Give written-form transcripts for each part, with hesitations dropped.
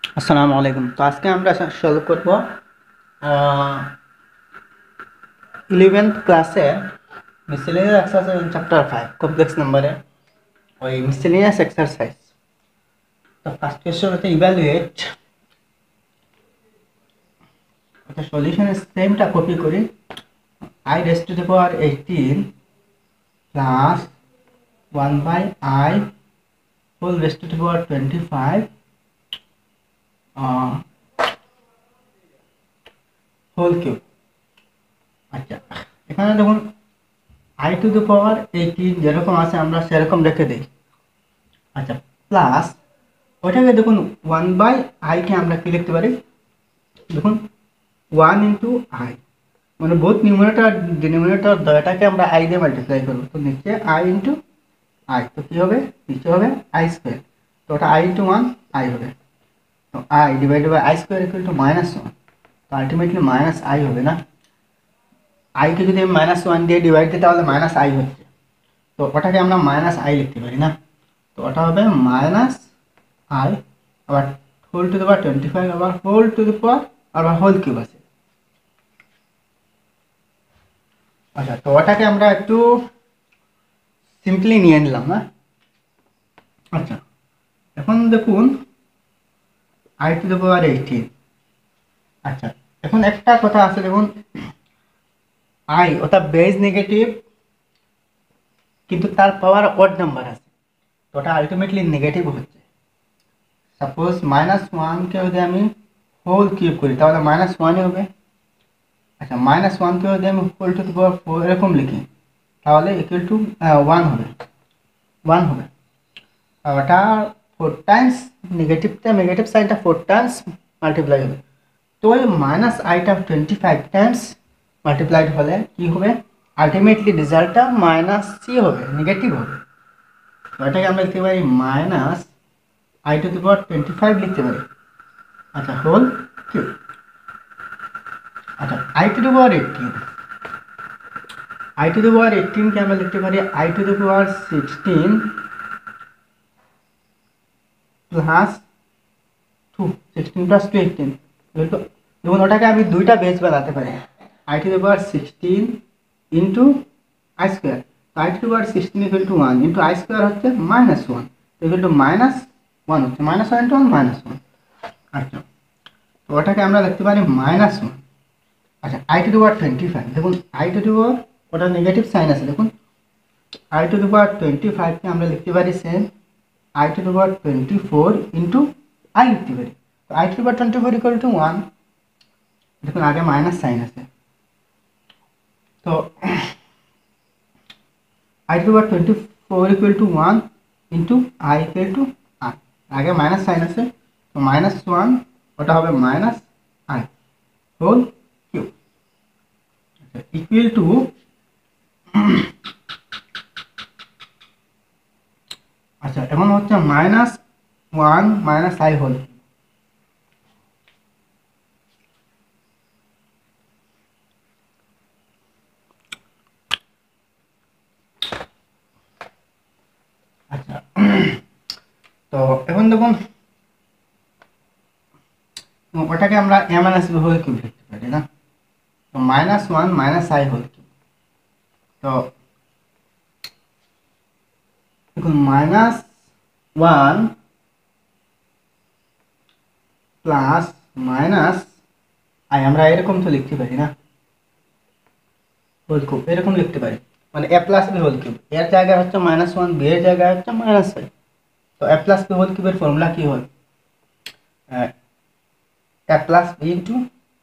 আসসালামু আলাইকুম। তো আজকে আমরা সলভ করব 11th ক্লাসে মিসেলেনিয়াস এক্সারসাইজ চ্যাপ্টার 5 কমপ্লেক্স নাম্বারে ওই মিসেলেনিয়াস এক্সারসাইজ। তো ফার্স্ট কোয়েশ্চন হচ্ছে ইভ্যালুয়েট, ওটা সলিউশনের সেমটা কপি করি। I raised to the power 18 plus 1 by I whole raised to the power 25 whole cube. আচ্ছা, এখানে দেখুন I to the power 18 যেরকম আছে আমরা সেরকম রেখে দিই। আচ্ছা, প্লাস ওটাকে দেখুন 1 বাই আইকে আমরা কি লিখতে পারি, দেখুন 1 ইন্টু আই, মানে বোথ নিউমারেটর ডিনোমিনেটর দয়টাকে আমরা আই দিয়ে মাল্টিপ্লাই করবো। তো নিচে আই ইন্টু আই, তো কী হবে, নিচে হবে আই স্কোয়ার। তো ওটা আই ইন্টু 1 আই হবে। তো i divided by i square equal to -1। তো আলটিমেটলি মাইনাস আই হবে না, আইকে যদি আমি -1 দিয়ে ডিভাইড দিই তাহলে মাইনাস আই হচ্ছে। তো ওটাকে আমরা মাইনাস আই লিখতে পারি না, তো ওটা হবে মাইনাস আই, আবার হোল টু দি পাওয়ার 25, আবার হোল টু দি পাওয়ার আবার হোল কিউব আছে। আচ্ছা, তো ওটাকে আমরা একটু সিম্পলি নিয়ে নিলাম না। আচ্ছা, এখন দেখুন আই টু দি পাওয়ার 18। আচ্ছা, এখন একটা কথা আছে, দেখুন আই ওটা বেজ নেগেটিভ কিন্তু তার পাওয়ার অড নাম্বার আছে, তো ওটা আলটিমেটলি নেগেটিভ হচ্ছে। সাপোজ -1কে যদি আমি হোল কিউব করি তাহলে -1ই হবে। আচ্ছা, -1কে যদি আমি হোল টু দি পাওয়ার 4 এরকম লিখি তাহলে ইকুয়াল টু 1 হবে, 1 হবে। আর ওটা 4 টাইমস নেগেটিভ সাইনটা 4 টাইমস মাল্টিপ্লাই হবে। তো ওই মাইনাস আইটা 25 টাইমস মাল্টিপ্লাইড হলে কি হবে, আলটিমেটলি রেজাল্টটা -c হবে, নেগেটিভ হবে। তো এটাকে আমরা লিখতে পারি minus i to the power 25 লিখতে পারি। আচ্ছা, হোল কিউব। আচ্ছা, i to the power 18, i to the power 18 কে আমরা লিখতে পারি i to the power 16 plus 2, 16 plus 2 18। দেখুন ওটাকে আমি দুইটা বেস বানাতে পারি, i to the power 16 into i square. তো i to the power 16 equal to 1 into i square হচ্ছে -1, ইকুয়াল টু -1 হচ্ছে, -1 ইন্টু 1 -1। আচ্ছা, তো ওটাকে আমরা লিখতে পারি -1। আচ্ছা, আই টু দি পাওয়ার 25, দেখুন আই টু দি পাওয়ার ওটা নেগেটিভ সাইন আছে, দেখুন আই টু দি পাওয়ার 25কে আমরা লিখতে পারি same i to the power 24 into i লিখতে পারি। তো i to the power 24 equal to 1, দেখুন আগে মাইনাস সাইন আছে। তো i to the power 24 equal to 1 into i equal to i, আগে মাইনাস সাইন আছে, তো -1 ওটা হবে minus i whole cube equal to আচ্ছা, এখন হচ্ছে -1 মাইনাস আই হোল। আচ্ছা, তো এখন দেখুন ওটাকে আমরা a minus b whole cube লিখতে পারি না, তো -1 মাইনাস আই হোল কিউব। তো দেখুন -1 প্লাস মাইনাস আই আমরা এরকম তো লিখতে পারি না, হোল কিউব এরকম লিখতে পারি, মানে a plus b whole cube, এর জায়গায় হচ্ছে -1, b এর জায়গায় হচ্ছে -i। তো a প্লাস b হোল কিউবের ফর্মুলা কি হয়, a প্লাস b ইন্টু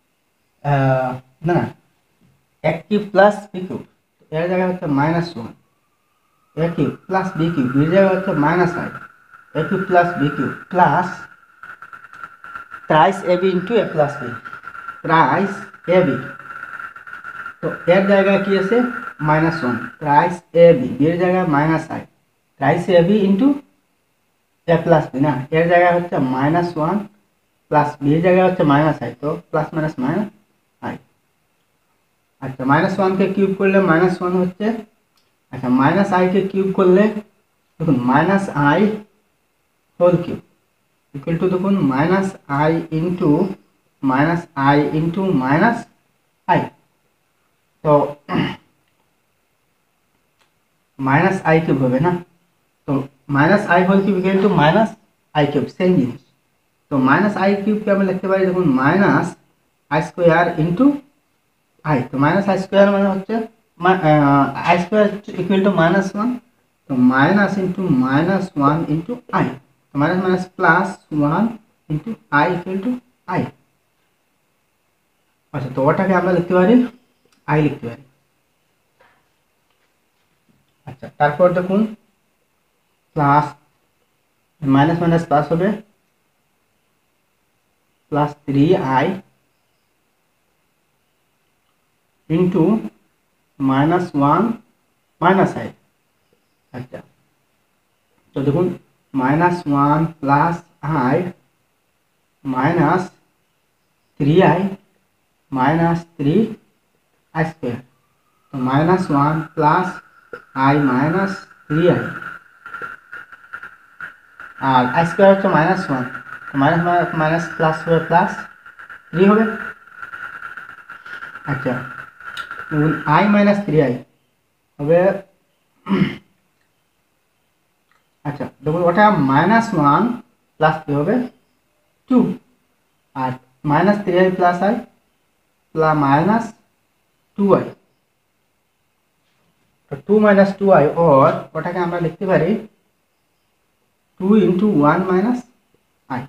না a cube plus b cube, এর জায়গায় হচ্ছে -1, a cube plus b cube, b এর জায়গায় হচ্ছে -i, a cube plus b cube plus thrice ab into a plus b, thrice ab। তো এর জায়গায় কি আছে -1, thrice ab, b এর জায়গায় -i, thrice ab into a plus b না, এর জায়গায় হচ্ছে -1 প্লাস b এর জায়গায় হচ্ছে -i, তো প্লাস মাইনাস -i। আচ্ছা, -1 কে কিউব করলে -1 হচ্ছে, আচ্ছা -i কে কিউব করলে দেখুন -i whole cube, equal to দেখুন minus i into minus i. তো মাইনাস আই কিউব হবে না, তো minus i whole cube equal to minus i cube, same জিনিস। তো মাইনাস আই কিউবকে আমরা লিখতে পারি দেখুন minus i square into i. তো মাইনাস আই স্কোয়ার মানে হচ্ছে i square equal to minus one, তো minus into minus one into i, তো minus minus plus one into i equal to i. আচ্ছা, তো ওটাকে আমরা লিখতে পারি আই লিখতে পারি। আচ্ছা, তারপর দেখুন প্লাস মাইনাস মাইনাস প্লাস হবে, plus 3i into minus one minus i. আচ্ছা, তো দেখুন minus one plus i minus 3i minus 3i square, তো minus one plus i minus 3i, আর আই স্কোয়ার হচ্ছে মাইনাস ওয়ান, তো মাইনাস মাইনাস প্লাস হবে plus 3 হবে। আচ্ছা, দেখুন আই মাইনাস 3i হবে, আচ্ছা দেখুন ওটা মাইনাস ওয়ান প্লাস কি হবে 2, আর minus 3i plus i plus minus 2i, তো 2 মাইনাস 2i, और ওটাকে আমরা লিখতে পারি 2 ইন্টু 1 মাইনাস আই।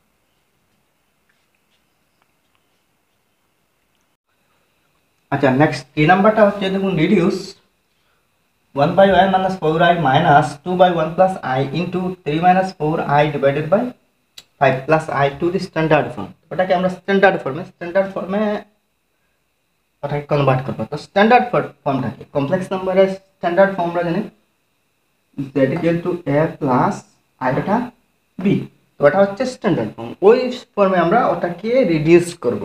আচ্ছা, নেক্সট 3 নাম্বারটা হচ্ছে দেখুন reduce 1 by y minus 4i minus 2 by 1 plus i into 3 minus 4i divided by 5 plus i to the standard form। ওটাকে আমরা স্ট্যান্ডার্ড ফর্মে ওটাকে কনভার্ট করব। তো স্ট্যান্ডার্ড ফর্মটা কি, কমপ্লেক্স নাম্বারের স্ট্যান্ডার্ড ফর্মটা জানি z equal to a plus i beta b, তো এটা হচ্ছে স্ট্যান্ডার্ড ফর্ম। ওই ফর্মে আমরা ওটাকে রিডিউস করব।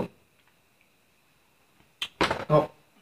তো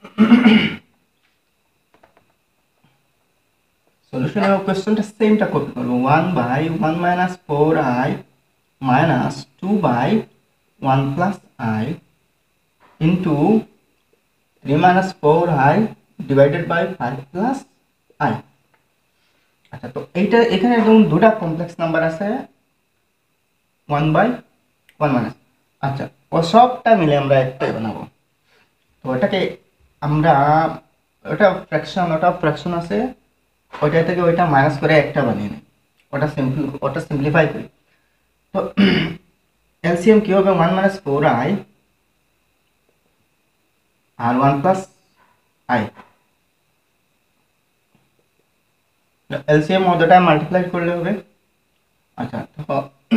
সলিউশন অফ কোশ্চেনটা সেমটা কপি করব, 1 by 1 minus 4i minus 2 by 1 plus i into 3 minus 4i divided by 5 plus i। আচ্ছা, তো এইটা এখানে দেখুন দুটো কমপ্লেক্স নাম্বার আছে 1 by 1 minus, আচ্ছা ও সবটা মিলে আমরা একটাই বানাবো। তো ওটাকে আমরা ওটা ফ্র্যাকশন আছে, ওইটা থেকে ওইটা মাইনাস করে একটা বানিয়ে নিই, ওটা সিম্পলিফাই করি। তো এলসিএম কি হবে 1 minus 4i আর 1 plus i, এলসিএম ওটাটা মাল্টিপ্লাই করলে হবে। আচ্ছা, তো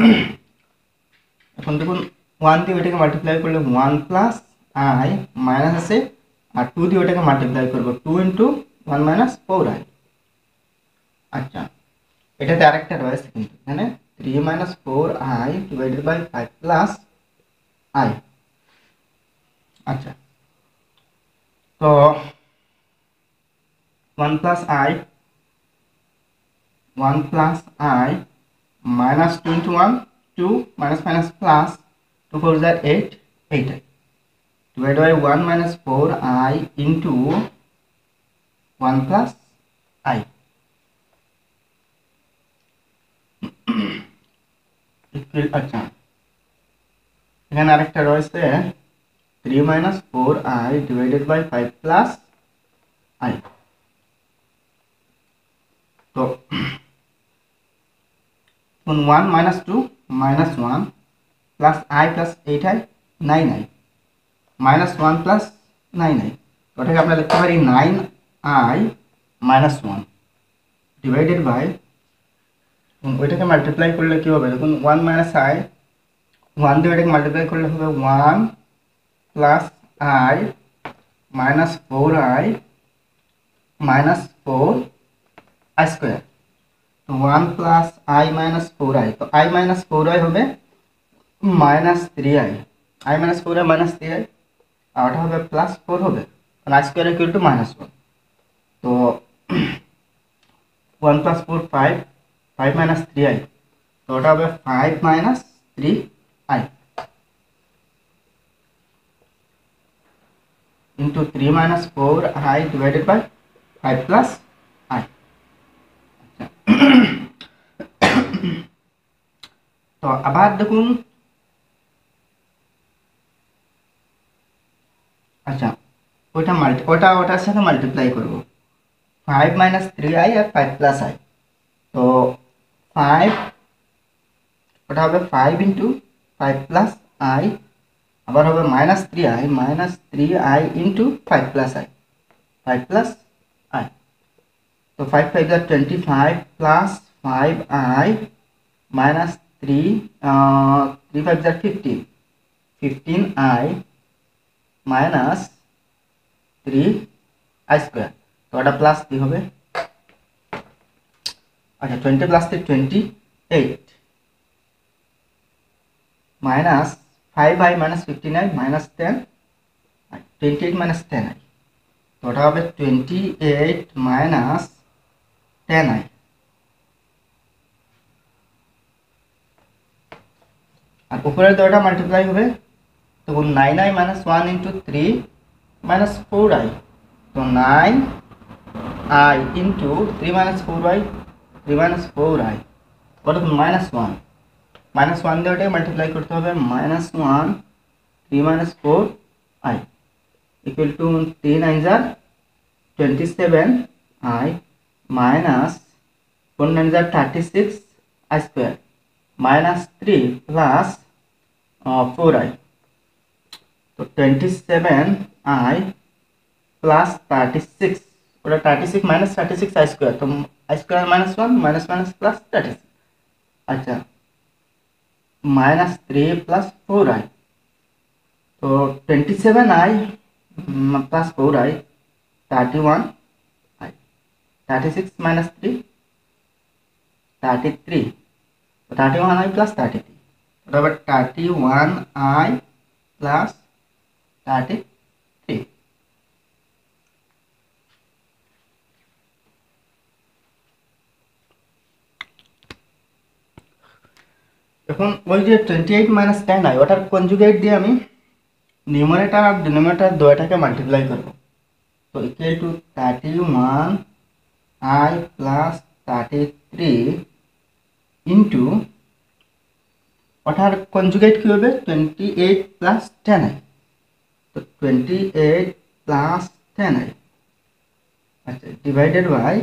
এখন দেখুন 1 দিয়ে ওইটাকে মাল্টিপ্লাই করলে 1 plus i মাইনাস আছে, আর 2 দিয়ে ওটাকে মাল্টিপ্লাই করব 2 into 1 minus 4i। আচ্ছা, এটাতে আরেকটা রয়েছে কিন্তু এখানে 3 minus 4i divided by 5 plus i। আচ্ছা, তো 1 plus i minus 2 into 1 2 minus minus plus 2 4 is 8 8i divided by 1 minus 4i into 1 plus i equal। আচ্ছা, এখানে আরেকটা রয়েছে 3 minus 4i divided by 5 plus i। তো 1 minus 2 minus 1 plus i plus 8i 9i minus 1 plus 9i, ওটাকে আমরা লিখতে পারি 9i minus 1 divided by, ওইটাকে মাল্টিপ্লাই করলে কি হবে দেখুন 1 minus i 1 দিয়ে ওটাকে মাল্টিপ্লাই করলে হবে 1 plus i minus 4i minus 4i square, তো 1 plus i minus 4i, তো i minus 4i হবে minus 3i, i minus 4i minus 3i, আর ওটা হবে প্লাস 4 হবে, আর i square equal to minus 1। তো 1 plus 4 5 5 minus 3i, তো ওটা হবে 5 minus 3i into 3 minus 4i divided by 5 plus i। তো আবার দেখুন, আচ্ছা ওটার সাথে মাল্টিপ্লাই করব 5 minus 3i R 5 plus i। তো 5 ওটা হবে 5 into 5 plus i, আবার হবে minus 3i into 5 plus i, 5 plus i। তো 5 5 are 25 plus 5i minus 3 3 5 are 15, 15i minus 3i square। তো এটা প্লাস কি হবে, আচ্ছা 20 plus 3 28 minus 5i minus 15i minus 10, 28 minus 10i। তো এটা হবে 28 minus 10i। আর উপরের দুটো মাল্টিপ্লাই হবে, তো 9i minus 1 into 3 minus 4i। তো 9i into 3 minus 4i, 3 minus 4i কত, minus 1, minus 1 দিয়ে ওটাকে মাল্টিপ্লাই করতে হবে, minus 1 3 minus 4i equal to 3 9s are 27i minus 4 9s are 36i square minus 3 plus 4i। তো 27i plus 36, ওটা 36 minus 36i square, তো i square minus 1 minus minus plus 36, আচ্ছা minus 3 plus 4i। তো 27i plus 4i 31i, 36 minus 3 33, 31i plus 33, ওটা আবার 31i plus 33। এখন ওই যে 28 minus 10i ওটার কনজুগেট দিয়ে আমি নিউমারেটর আর ডিনোমিনেটর দুটোটাকে মাল্টিপ্লাই করব। তো equal to 31i plus 33 into ওটার কনজুগেট কি হবে 28 plus 10i। তো 28 plus 10i, আচ্ছা divided by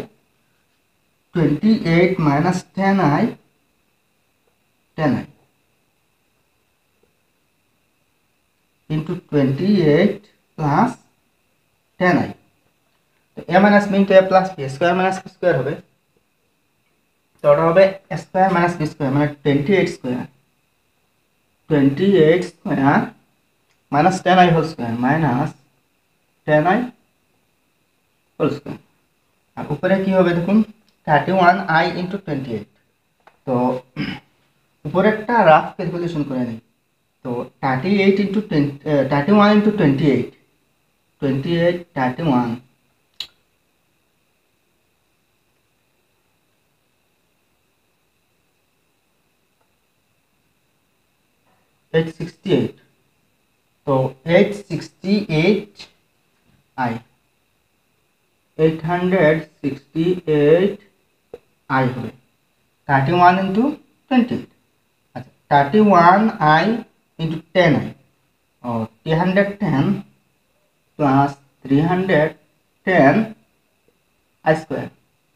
28 minus 10i, 10i into 28 plus 10i। তো a minus b into a plus b square minus b square হবে, তো ওটা হবে square minus b square মানে 28 square, 28 square minus 10i whole square minus 10i whole square। আর উপরে কি হবে দেখুন 31i into 28। তো উপরেরটা রাফ ক্যালকুলেশন করে নিই, তো 38 into 31 into 28, 28 31 868। তো 868i 868i হবে 31 into 28, আচ্ছা 31i into 10i, O 310 plus 310 i square,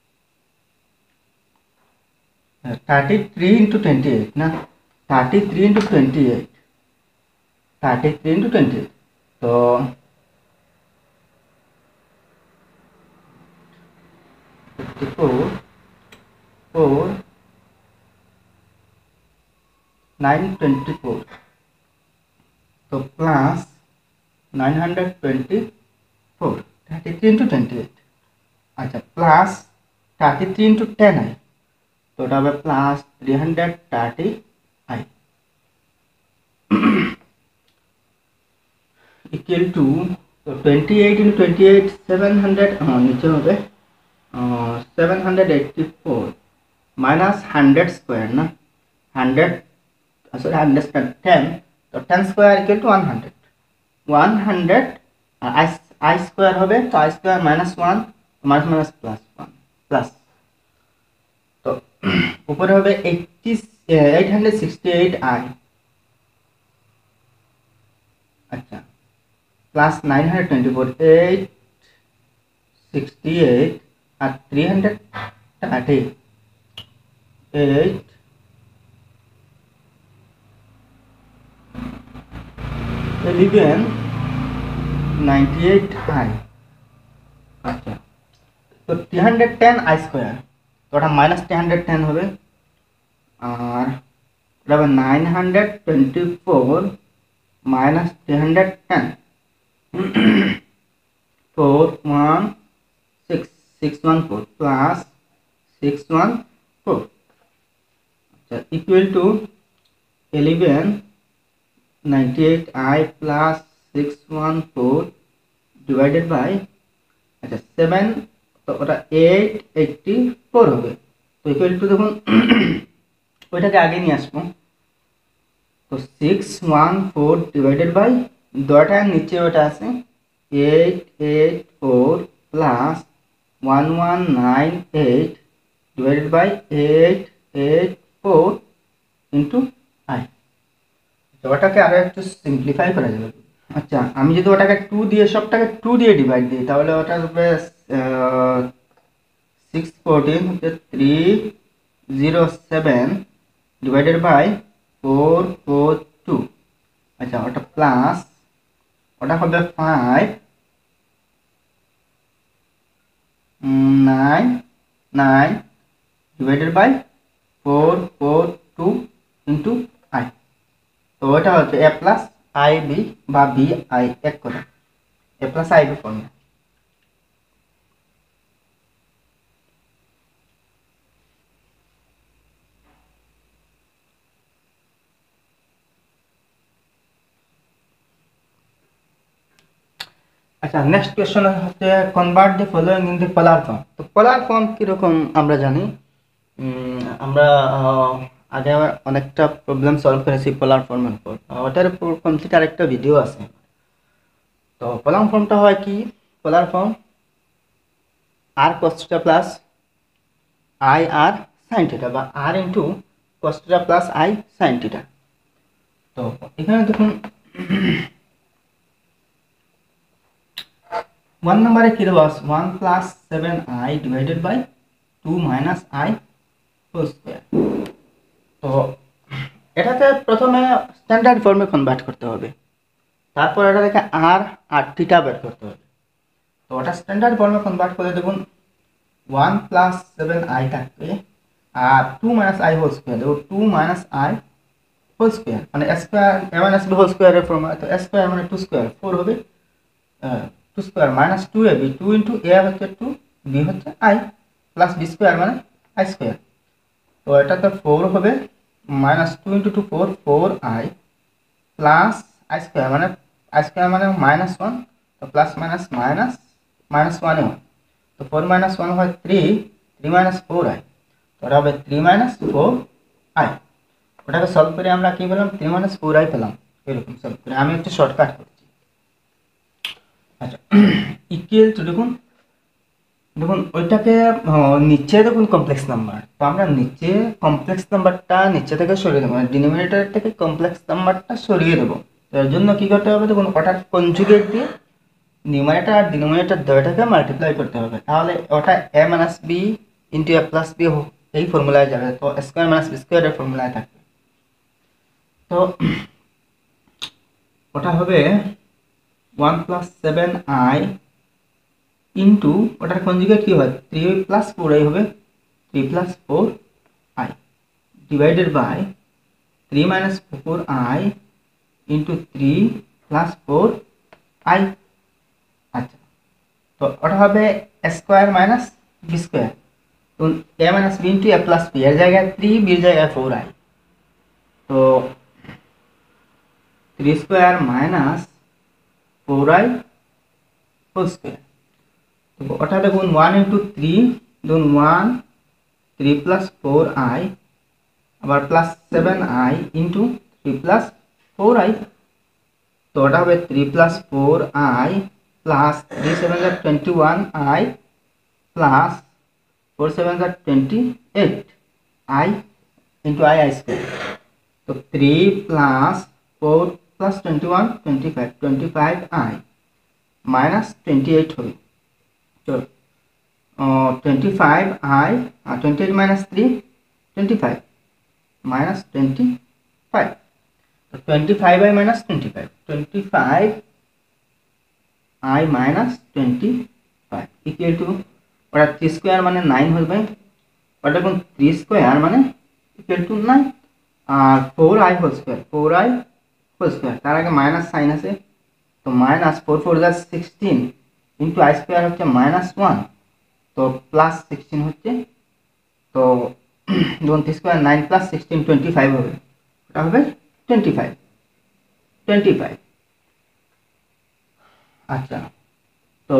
33 into 28 না, 33 into 28, 33 into 28। তো 54 4 924, তো প্লাস 924, 33 into 28, আচ্ছা প্লাস 33 into 10i, তো ওটা হবে plus 330i equal to 28 into 28 700, নিচে হবে 784 মাইনাস 100 স্কোয়ার না, 100 sorry 110, তো 10 square equal to 100, 100 I square হবে, তো I square minus 1 minus minus plus 1 plus, তো উপরে হবে 868I, আচ্ছা প্লাস 924, 868 আর 330, 8 1198I, আচ্ছা তো 310 I স্কয়ার, তো ওটা মাইনাস 310 হবে, আর ওটা হবে 924 মাইনাস 310, 614 প্লাস 614, আচ্ছা equal to 1198I plus 614 divided by, আচ্ছা 7, তো ওটা 884 হবে, তো ইকুয়াল টু দেখুন ওইটাকে আগে নিয়ে আসবো, তো 614 ডিভাইডেড বাই দটার নিচে ওটা আছে 884 plus 1198 divided by 884 into I, তো ওটাকে আরো একটু সিম্পলিফাই করা যাবে। আচ্ছা আমি যদি ওটাকে 2 দিয়ে সবটাকে 2 দিয়ে ডিভাইড দিই তাহলে ওটা হবে 614 হচ্ছে 307 ডিভাইডেড বাই 442, আচ্ছা ওটা প্লাস, ওটা হবে 599 ডিভাইডেড বাই 442 ইন্টু I, তো ওটা হচ্ছে a প্লাস আই বি বা বি আই এক করে a প্লাস আই বি ফর্মে। আচ্ছা নেক্সট কোশ্চেন হচ্ছে convert the following in the polar form. তো পোলার ফর্ম কিরকম আমরা জানি, আমরা আগে অনেকটা প্রবলেম সলভ করেছি পোলার ফর্মের উপর, ওটার উপর কমপ্লিট আরেকটা ভিডিও আছে। তো পোলার ফর্মটা হয় কি, polar form R cos θ plus i R sine theta বা R into cos θ plus i sine theta. তো এখানে দেখুন 1 নম্বরে কি দেওয়া আছে 1 plus 7i divided by 2 minus i whole square. তো এটাকে প্রথমে স্ট্যান্ডার্ড ফর্মে কনভার্ট করতে হবে, তারপর এটা থেকে আর থিটা বের করতে হবে। তো ওটা স্ট্যান্ডার্ড ফর্মে কনভার্ট করে দেখুন 1 প্লাস 7i থাকবে আর 2 মাইনাস i হোল স্কয়ার, দেখো 2 মাইনাস i হোল স্কয়ার মানে square a minus b whole স্কয়ারের ফর্ম, তো স্কয়ার মানে 2 স্কয়ার 4 হবে, 2 square minus 2ab, 2 into a হচ্ছে 2, b হচ্ছে i, প্লাস b স্কয়ার মানে i স্কয়ার। তো এটা তো 4 হবে minus 2 into 2 4, 4i plus i square মানে মাইনাস 1, তো প্লাস মাইনাস মাইনাস মাইনাস 1 এ 1, তো 4 মাইনাস 1 হয় 3, 3 মাইনাস 4i, তো এটা হবে 3 মাইনাস 4i। ওটাকে সলভ করে আমরা কি পেলাম 3 মাইনাস 4i পেলাম, এরকম সলভ করে আমি একটু শর্টকাট করছি। আচ্ছা ইকুয়াল টু দেখুন ওইটাকে নিচে দেখুন কমপ্লেক্স নাম্বার, তো আমরা নিচে কমপ্লেক্স নাম্বারটা নিচে থেকে সরিয়ে দেবো, মানে ডিনোমিনেটর থেকে কমপ্লেক্স নাম্বারটা সরিয়ে দেবো। তো এর জন্য কি করতে হবে দেখুন ওটার কনজুগেট দিয়ে নিউমারেটর আর ডিনোমিনেটর দুটোটাকে মাল্টিপ্লাই করতে হবে, তাহলে ওটা a minus b into a plus b এই ফর্মুলায় যাবে, তো স্কয়ার মাইনাস বি স্কয়ারের ফর্মুলায় থাকবে। তো ওটা হবে 1 প্লাস 7i ইন্টু ওটার কনজুগেট কি হয় 3 প্লাস 4i হবে, 3 plus 4i divided by 3 minus 4i into 3 plus 4i। আচ্ছা তো ওটা হবে স্কয়ার মাইনাস বি স্কয়ার, তো a minus B into a plus B এর জায়গায় 3, বির জায়গায় 4i, তো 3 square minus 4i whole square. তো ওটা দেখুন 1 ইন্টু 3 দেখুন 1, 3 প্লাস 4i আবার plus 7i into 3 plus 4i, তো ওটা হবে 3 plus 4i plus 3 7 21i plus 4 7 28i into i square. তো 3 প্লাস 4 প্লাস 21 25 25i মাইনাস 28 হবে। তো 25i 28 মাইনাস 3 25 মাইনাস 25, তো 25i minus 25 25i minus 25 equal to ওটা 3 স্কোয়ার মানে 9 হবে, ওটা কোন 3 স্কোয়ার মানে ইকুয়াল টু 9 আর 4i whole square 4i whole square, তার আগে মাইনাস সাইন আছে, তো মাইনাস 4 4 যা 16 ইন্টু i স্কোয়ার হচ্ছে মাইনাস 1, তো প্লাস 16 হচ্ছে, তো যখন 3 স্কোয়ার 9 প্লাস 16 25 হবে, ওটা হবে 25 25। আচ্ছা, তো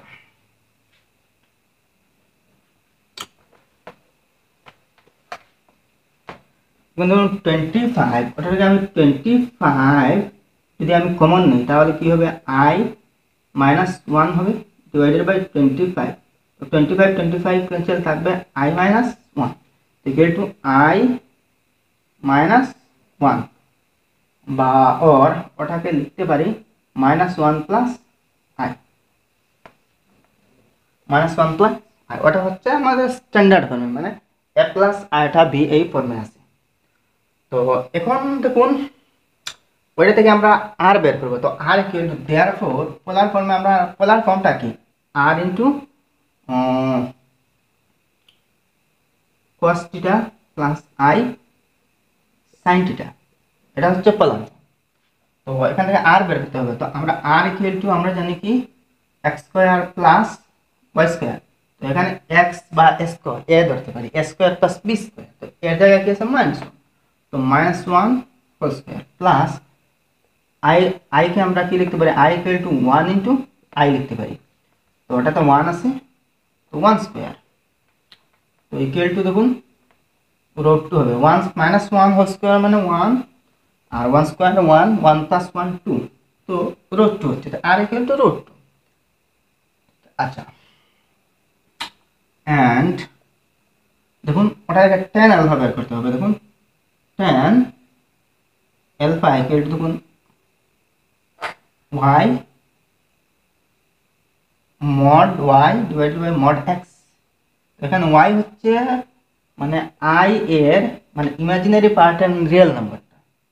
ধরুন 25, ওটা থেকে আমি 25 যদি আমি কমন নিই তাহলে কি হবে, i মাইনাস 1 হবে ডিভাইডেড বাই 25, তো 25 25 ক্যান্সেল থাকবে i minus 1 equal to i minus 1, বা ওর ওটাকে লিখতে পারি minus 1 plus i, minus 1 plus i, ওটা হচ্ছে আমাদের স্ট্যান্ডার্ড ফর্মে, মানে a প্লাস আইটা b এই ফর্মে আছে। তো এখন দেখুন ওইটা থেকে আমরা আর বের করবো, তো R equal to therefore polar ফর্মে, আমরা পোলার ফর্মটা কি R into cos theta plus i sin theta, এটা হচ্ছে পোলার। তো এখান থেকে আর বের করতে হবে, তো আমরা আর ইকুয়াল টু আমরা জানি কি X square plus Y square, তো এখানে এক্স বা স্কোয়ার এ ধরতে পারি, A square plus B square, তো এর জায়গায় কি আছে মাইনাস 1, তো minus 1 whole square plus i কে আমরা কি লিখতে পারি, i equal to 1 into i লিখতে পারি, তো ওটা তো 1 আছে, তো 1 স্কোয়ার, তো ইকুয়াল টু দেখুন রুট 2 হবে, 1 মাইনাস 1 হোল স্কোয়ার মানে 1 আর 1 স্কোয়ার 1 1 প্লাস 1 2, তো রুট 2 হচ্ছে, আর ইকুয়াল টু রুট 2। আচ্ছা, অ্যান্ড দেখুন ওটাকে tan আলফা বের করতে হবে, দেখুন tan আলফা ইকুয়াল টু দেখুন y mod y divided by mod x, এখানে y হচ্ছে মানে i এর মানে ইমাজিনারি পার্ট এন্ড রিয়েল নাম্বারটা।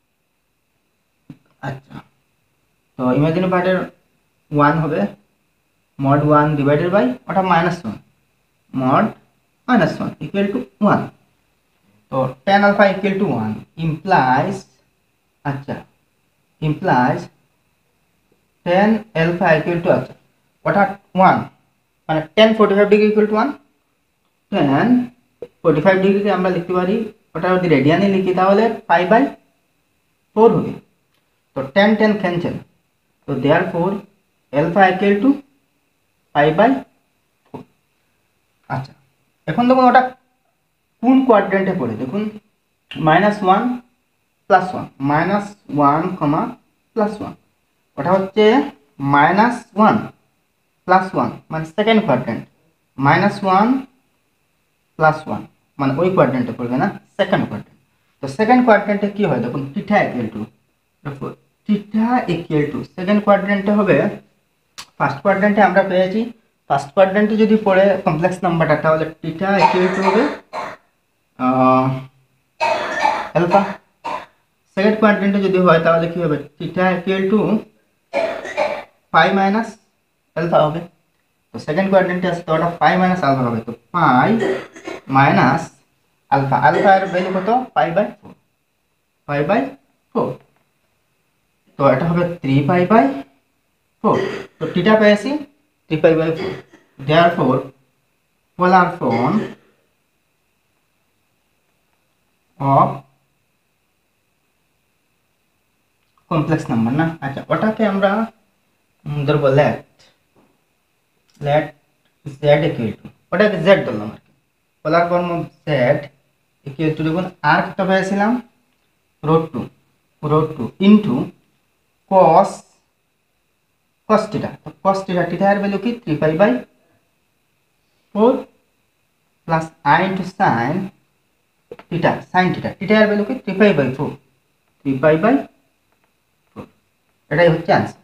আচ্ছা, তো ইমাজিনারি পার্টের 1 হবে mod 1 ডিভাইডেড বাই ওটা minus 1 mod minus 1 equal to 1, तो tan alpha equal to 1 implies, अच्छा implies tan alpha equal to, अच्छा what are 1 মানে tan 45 degree equal to 1, tan 45 degree কে আমরা লিখতে পারি, ওটা যদি রেডিয়ানে লিখি তাহলে পাই বাই 4 হবে, তো tan tan ক্যান্সেল, তো therefore alpha equal to pi by 4। আচ্ছা, এখন দেখুন ওটা কোন কোয়াড্রেন্টে পড়ে, দেখুন minus 1 plus 1 minus 1 comma plus 1, ওটা হচ্ছে মাইনাস 1 প্লাস 1 মানে সেকেন্ড কোয়াড্রেন্ট, মাইনাস 1 প্লাস 1 মানে ওই কোয়াড্রেন্টে পড়বে না, সেকেন্ড কোয়াড্রেন্ট। তো সেকেন্ড কোয়াড্রেন্টে কি হয় দেখুন theta equal to, theta equal to second কোয়াড্রেন্টে হবে, ফার্স্ট কোয়াড্রেন্টে আমরা পেয়েছি, ফার্স্ট কোয়াড্রেন্টে যদি পড়ে কমপ্লেক্স নাম্বারটা তাহলে থিটা ইকুয়াল টু হবে আলফা, সেকেন্ড কোয়াড্রেন্টে যদি হয় তাহলে কি হবে theta equal to pi minus alpha হবে, তো সেকেন্ড কোয়াড্রেন্টে আছে তো ওটা পাই মাইনাস আলফা হবে, তো পাই মাইনাস আলফা, আলফা এর ভ্যালু কত পাই বাই 4, পাই বাই 4, তো এটা হবে 3 পাই বাই 4, তো থিটা পেয়েছি 3 pi by 4, therefore polar form of complex number না। আচ্ছা, ওটাকে আমরা ধরবো লেট z ইকুয়াল টু, ওটাকে z ধরলাম আর কি, polar form of z equal to দেখুন আর কত পেয়েছিলাম root two into cos cos theta. তো কস থিটা থিটার ভ্যালু কি 3π/4 plus i into sine theta থিটার ভ্যালু কি 3π/4 এটাই হচ্ছে আনসার।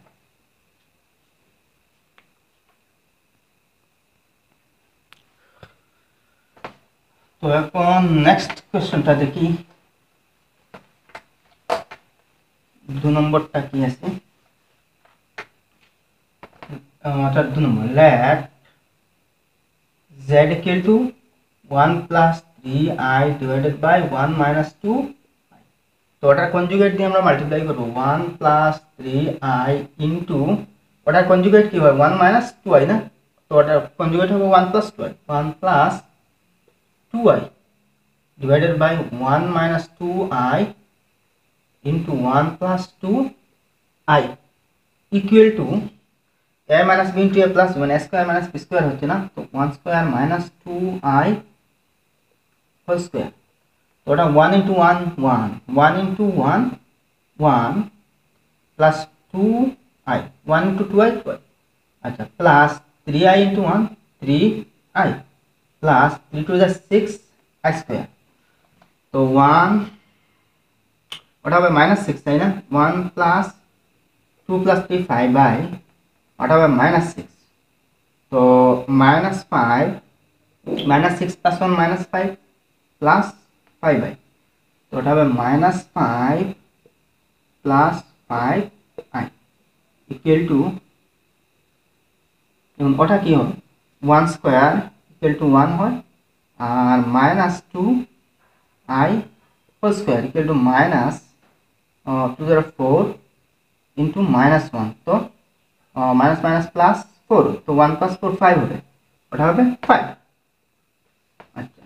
তো এখন নেক্সট কোশ্চেনটা দেখি 2 নম্বরটা কি আছে। এটা 2 নম্বর, let z equal to 1 plus 3i divided by 1 minus 2। তো ওটার কনজুগেট দিয়ে আমরা মাল্টিপ্লাই করব 1 plus 3i ইন্টু ওটার কনজুগেট কি হয় 1 minus 2i না, তো ওটার কনজুগেট হবে 1 plus 2i 1 plus 2i divided by 1 minus 2i into 1 plus 2i equal to a minus b into a plus 1 a square minus b square হচ্ছে না, তো 1 square minus 2i whole square। তো ওটা 1 into 1 1 1 into 1 1 plus 2i 1 into 2i 2i আচ্ছা plus 3i into 1 3i প্লাস 3 to the 6 i square। তো 1 ওটা হবে মাইনাস 6 তাই না, 1 প্লাস 2 প্লাস 3 5i ওটা হবে মাইনাস 6। তো minus 5 minus 6 plus 1 minus 5 plus 5i, তো ওটা হবে minus 5 plus 5i equal to ওটা কি হয় 1 স্কোয়ার ইকুয়াল টু 1 হয় আর minus 2i whole square equal to minus 2 দ্বারা 4 ইন্টু মাইনাস 1। তো মাইনাস মাইনাস প্লাস 4, তো 1 প্লাস 4 5 হবে, ওটা হবে 5। আচ্ছা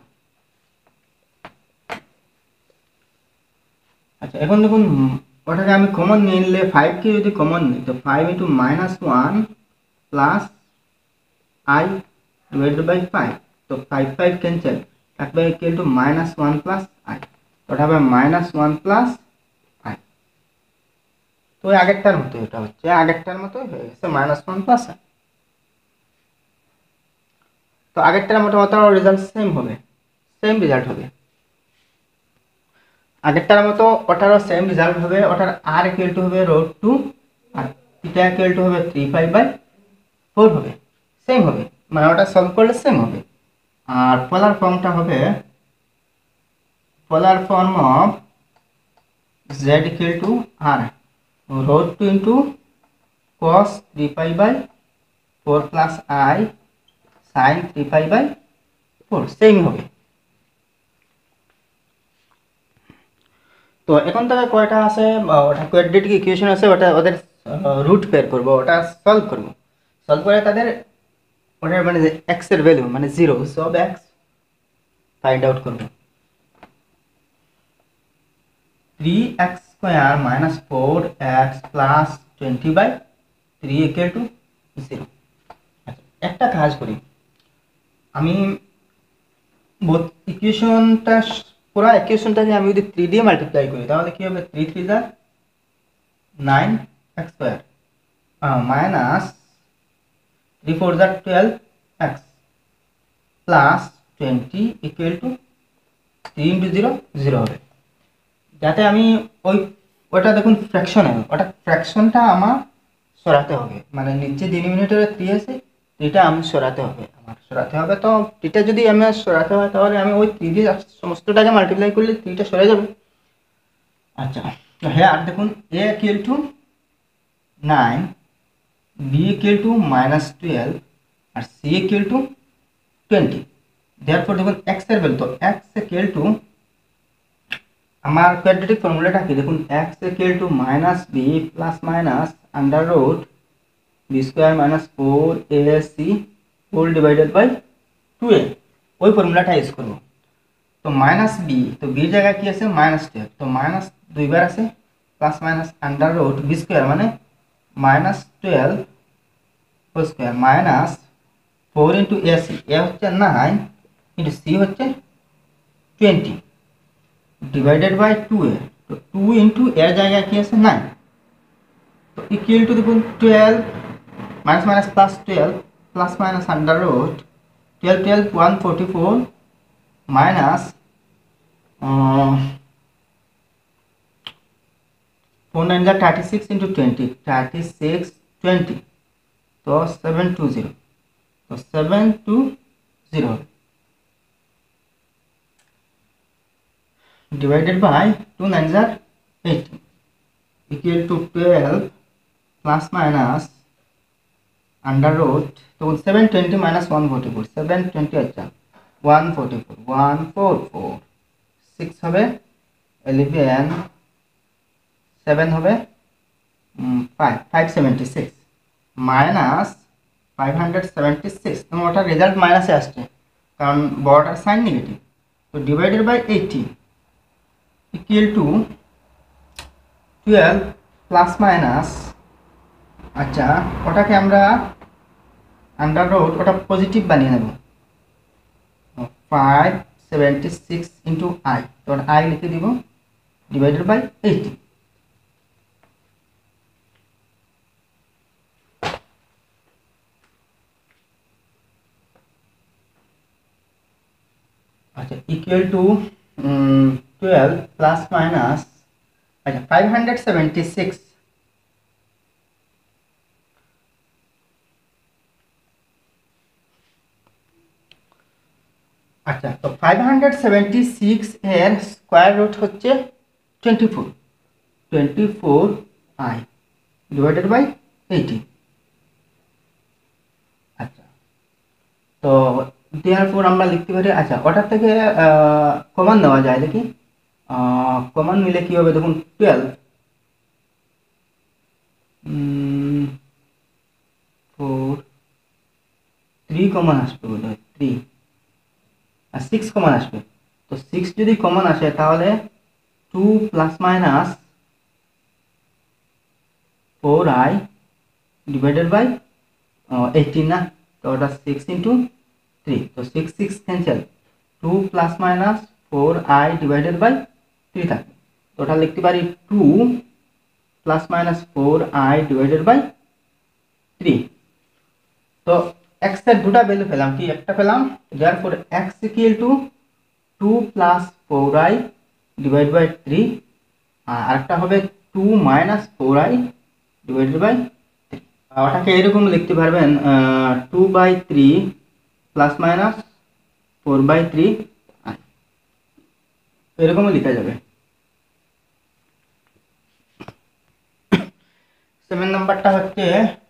আচ্ছা এখন দেখুন ওটাকে আমি কমন নিয়ে নিলে 5 কে যদি কমন নিই তো 5 into minus 1 plus i divided by 5, তো 5 5 ক্যান্সেল থাকবে equal to minus 1 plus i, ওটা হবে মাইনাস 1 প্লাস i। তো আগেরটার মতো এটা হচ্ছে আগেরটার মতো হয়ে গেছে মাইনাস 1 প্লাস i। তো আগেরটার মতো ওটারও রেজাল্ট সেম হবে, সেম রেজাল্ট হবে আগেরটার মতো ওটারও সেম রেজাল্ট হবে। ওটার আর ইকুয়াল টু হবে রোড টু আর থিটা ইকুয়াল টু হবে 3π/4 হবে, সেম হবে, মানে ওটা সলভ করলে সেম হবে। আর পোলার ফর্মটা হবে polar form of z equal to r root two into cos 3π/4 plus i sin 3π/4 same হবে। তো এখন থেকে কয়টা আছে ওটা কোয়াড্রেটিক ইকুয়েশন আছে, ওটা ওদের রুট বের করব, ওটা সলভ করব, সলভ করে তাদের ওটার মানে x এর ভ্যালু মানে 0 সব x ফাইন্ড আউট করব। 3x square minus 4x plus 20/3 equal to 0। আচ্ছা একটা কাজ করি, আমি ইকুয়েশনটা পুরো ইকুয়েশনটাকে আমি যদি 3 দিয়ে মাল্টিপ্লাই করি তাহলে কি হবে 3 3 যা 9x স্কয়ার মাইনাস 3 4 যা 12x plus 20 equal to 3 into 0 0 হবে। যাতে আমি ওটা দেখুন ফ্র্যাকশনে, ওটা ফ্র্যাকশনটা আমার সরাতে হবে, মানে নিচে ডিনোমিনেটরে 3 আছে, এটা আমি সরাতে হবে, আমার সরাতে হবে। তো এটা যদি আমি সরাতে হয় তাহলে আমি ওই 3 দিয়ে সমস্তটাকে মাল্টিপ্লাই করলে 3টা সরে যাবে। আচ্ছা হ্যাঁ আর দেখুন a equal to 9, b equal to -12 আর c ইকুয়াল টু 20। দেয়ারফর দেখুন x এর ভ্যালু, তো x ইকুয়াল টু আমার কোয়াড্রেটিক ফর্মুলাটা কি দেখুন x equal to -b plus minus under root b square minus 4ac whole divided by 2a, ওই ফর্মুলাটা ইউজ করব। তো মাইনাস b, তো b এর জায়গায় কি আছে -12, তো মাইনাস দুইবার আছে plus minus under root b square মানে -12 whole square minus 4 into ac, a হচ্ছে 9 ইন্টু c হচ্ছে 20 ডিভাইডেড বাই 2a, তো 2 ইন্টু এর জায়গায় কি আছে 9, তো ইকুয়াল টু দেখুন 12 minus minus plus 12 plus minus under root 12 12 144 minus 4 9 जा 36 into 20 36 20, तो 720, तो 720 divided by 2 9 जा 18 equal to 12 plus minus under root, तो 720 minus 144 720 अच्छा 144 144 6 হবে 11 7 হবে 576 মাইনাস 576, তো ওটা রেজাল্ট মাইনাসে আসছে কারণ বড়টার সাইন নেগেটিভ, তো divided by 80 equal to 12 plus minus, আচ্ছা ওটাকে আমরা আন্ডার রুট ওটা পজিটিভ বানিয়ে নেব 576 ইন্টু আই, তো আই লিখে দিব ডিভাইডেড বাই 80। अच्छा इक्वल टू 12 प्लस माइनस, अच्छा 576, अच्छा तो 576 এর স্কয়ার রুট হচ্ছে 24 24i ডিভাইডেড বাই 80। আচ্ছা তো দেয়ারফর আমরা লিখতে পারি, আচ্ছা ওটার থেকে কমন নেওয়া যায় দেখি, কমন নিলে কি হবে দেখুন 12 4 3 কমন আসবে বোধহয় 3 আর 6 কমন আসবে, তো 6 যদি কমন আসে তাহলে 2 plus minus 4i divided by 18 না, তো ওটা 6 ইন্টু 3, তো 6 6 cancel, 2 plus minus 4i divided by 3 থাকে, তো ওটা লিখতে পারি 2 plus minus 4i divided by 3। তো x এর দুটো ভ্যালু পেলাম, কি একটা পেলাম, therefore x equal to 2 plus 4i divided by 3, আর আরেকটা হবে 2 minus 4i divided by 3। ওটাকে এরকম লিখতে পারবেন 2 by 3 plus minus 4 by 3 এরকমও লেখা যাবে। 7 নাম্বারটা হচ্ছে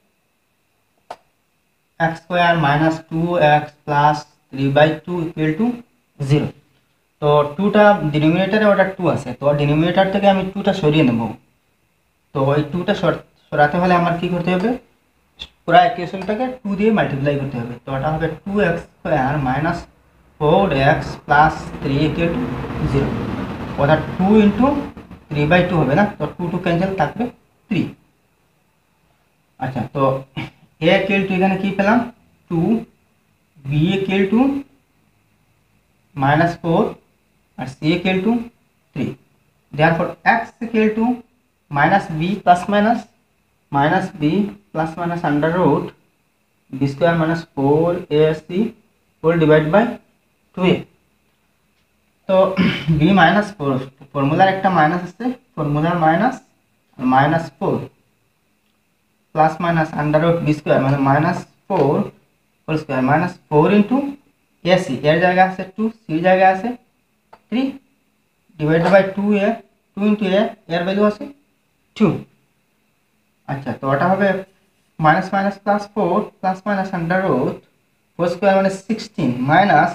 x square minus 2x plus 3 by 2 equal to 0, তো 2টা ডিনোমিনেটরে ওটা 2 আছে, তো ডিনোমিনেটর থেকে আমি 2টা সরিয়ে নেব, তো ওই 2টা সরাতে হলে আমার কি করতে হবে, পুরো ইকুয়েশনটাকে 2 দিয়ে মাল্টিপ্লাই করতে হবে, তো ওটা হবে 2x square minus 4x plus 3 equal to 0, ওটা 2 ইন্টু 3 বাই 2 হবে না, তো 2 2 ক্যান্সেল থাকবে 3। আচ্ছা তো a ইকুয়াল টু এখানে কি পেলাম 2, b ইকুয়াল টু মাইনাস 4 আর c equal to 3, therefore x equal to minus b plus minus b plus minus under root b square minus 4ac whole divide by 2a, তো b minus 4 ফর্মুলার একটা minus আছে, ফর্মুলার minus minus 4 plus minus under root b square মানে minus 4 whole square minus 4 into AC এর জায়গা আছে 2, C জায়গা আছে 3 divided by 2a 2 into a এর ভ্যালু আছে 2। আচ্ছা তো ওটা হবে minus minus plus 4 plus minus under root whole square মানে 16 মাইনাস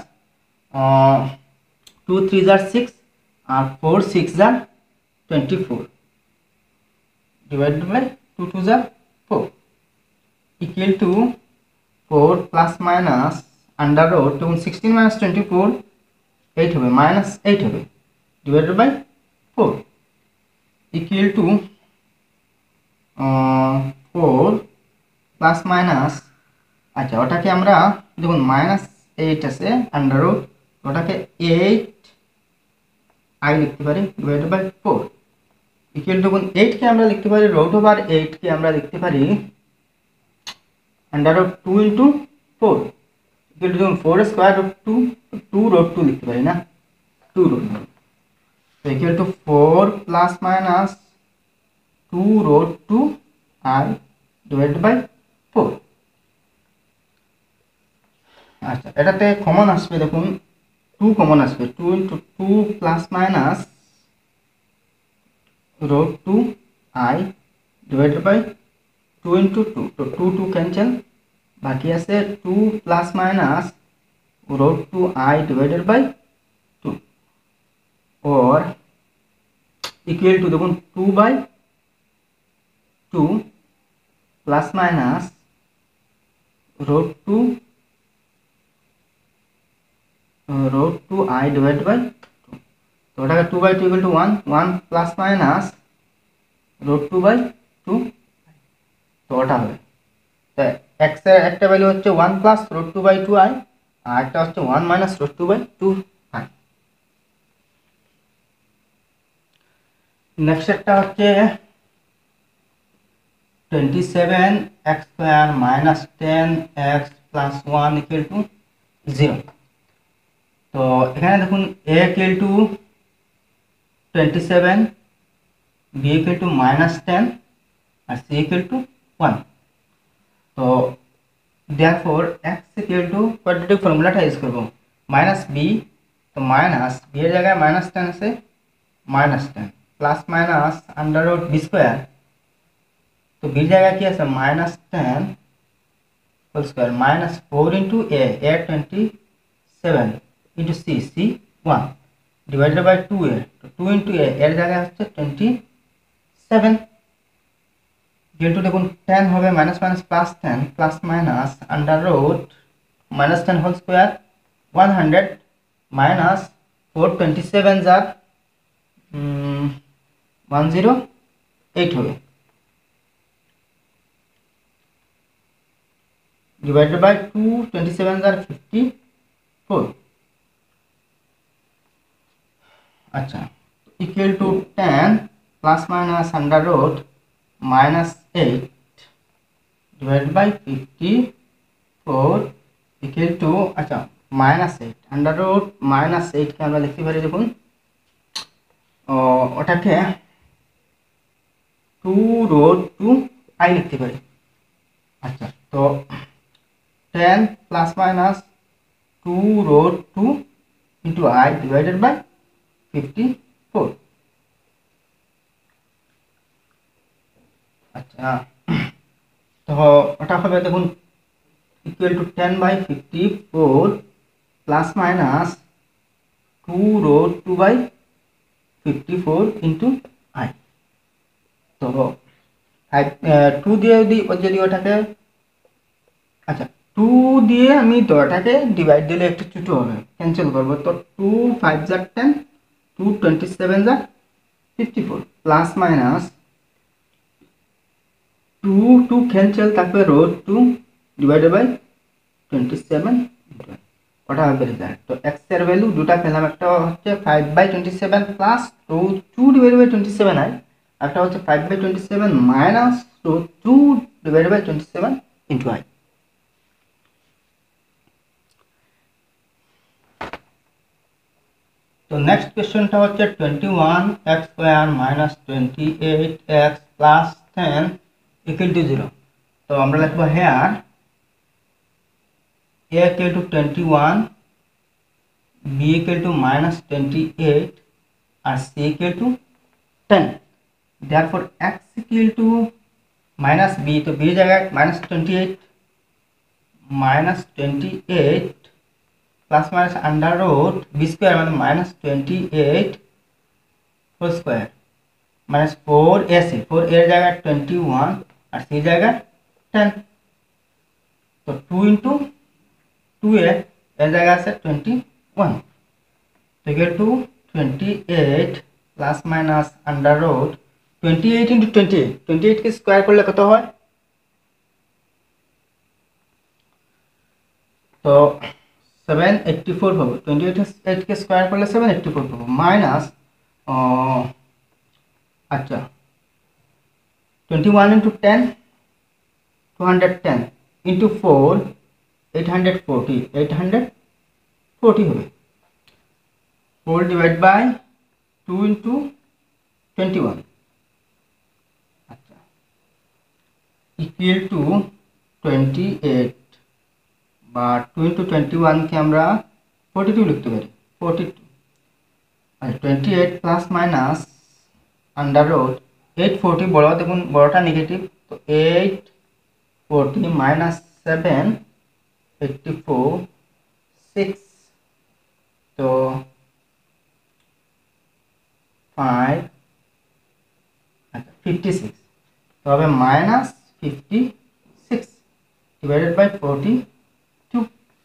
2 3 जार 6 আর 4 6 जार 24 डिवाइडेड बाय 2 2 जार 4 equal to 4 plus minus under root तो 16 माइनस 24 8 হবে माइनस 8 হবে divided by 4 equal to 4 plus minus, अच्छा ওটাকে আমরা দেখুন माइनस 8 আছে अंडर रूट ওটাকে 8 আই লিখতে পারি ডিভাইডেড বাই 4 ইকুয়াল টু দেখুন 8 কে আমরা লিখতে পারি রুট ওভার 8 কে আমরা লিখতে পারি under root 2 into 4 equal to দেখুন 4 স্কয়ার রুট 2 2 রুট 2 লিখতে পারি না 2 root 2 so equal to 4 plus minus 2 root 2 I divided by 4 আচ্ছা এটাতে কমন আসবে দেখুন 2 কমন আসবে 2 into 2 plus minus root 2 I divided by 2 into 2 তো 2 2 cancel বাকি আছে 2 plus minus root 2 I divided by 2 or equal to দেখুন 2 by 2 plus minus root 2 I divided by 2 তো ওটাকে 2 by 2 equal to 1 1 plus minus root 2 by 2 তো ওটা হবে তো x এর একটা ভ্যালু হচ্ছে 1 plus root 2 by 2 I আর একটা হচ্ছে 1 minus root 2 by 2 I next একটা হচ্ছে 27 x square minus 10 x plus 1 equal to 0 তো এখানে দেখুন a equal to 27 b equal to minus 10 R c equal to 1 তো therefore x equal to quadratic ফর্মুলাটা use করব minus b তো minus b এর জায়গায় minus 10 আছে minus 10 plus minus under root b square तो b জায়গায় কি আছে minus 10 whole square minus 4 into a 27 into c 1 divided by 2a तो 2 into a এর জায়গায় হচ্ছে 27 যেহেতু দেখুন 10 হবে minus minus plus 10 plus minus under root minus 10 whole square 100 minus 427 যার 108 হবে divided by 2 27 are 54 अच्छा equal to 10 plus minus under root minus 8 divided by 54 equal to अच्छा minus 8 under root minus 8 কে আমরা লিখতে পারি দেখুন ওটাকে 2 root 2 I লিখতে পারি আচ্ছা তো 10 plus minus 2 root 2 into I divided by 54 अच्छा तो ওটা হবে দেখুন equal to 10 by 54 plus minus 2 root 2 by 54 into I तो 2 দিয়ে যদি ওটাকে আচ্ছা 2 দিয়ে আমি দটাকে ডিভাইড দিলে একটু ছোট হবে ক্যান্সেল করব তো 2 5 যা 10 2 27 যা 54 প্লাস মাইনাস 2 2 ক্যান্সেল তারপরে রুট 2 ডিভাইডেড বাই 27 ওটা হবে রেজাল্ট তো x এর ভ্যালু দুটো পেলাম একটা হচ্ছে 5 by 27 plus root 2 divided by 27 আর একটা হচ্ছে 5 by 27 minus root 2 divided by 27 into I तो नेक्स्ट क्वेश्चन था হচ্ছে 21 x square minus 28 x plus 10 equal to 0 তো আমরা লিখব here a equal to 21 b equal to minus 28 और c equal to 10 therefore x equal to minus b तो b जगह minus 28 plus minus under root b square minus 28 whole square minus 4ac 4 a जगह 21 और c जगह 10 तो 2 into 2a जगह से 21 तो equal to 28 plus minus under root 28 into 28 के स्क्वायर करले कत হয় तो 784 পাবো 28 के স্কয়ার করলে 784 পাবো মাইনাস আচ্ছা 21 into 10 210 into 4 840 হবে 4 divided by 2 into 21 আচ্ছা equal to 28 বা 2 into 21 কে আমরা 42 লিখতে পারি 42 আর 28 প্লাস মাইনাস আন্ডার রুট 840 বড় দেখুন বড়টা নেগেটিভ তো 840 মাইনাস 7 84 6 তো 5 আচ্ছা 56 তো হবে minus 56 divided by 42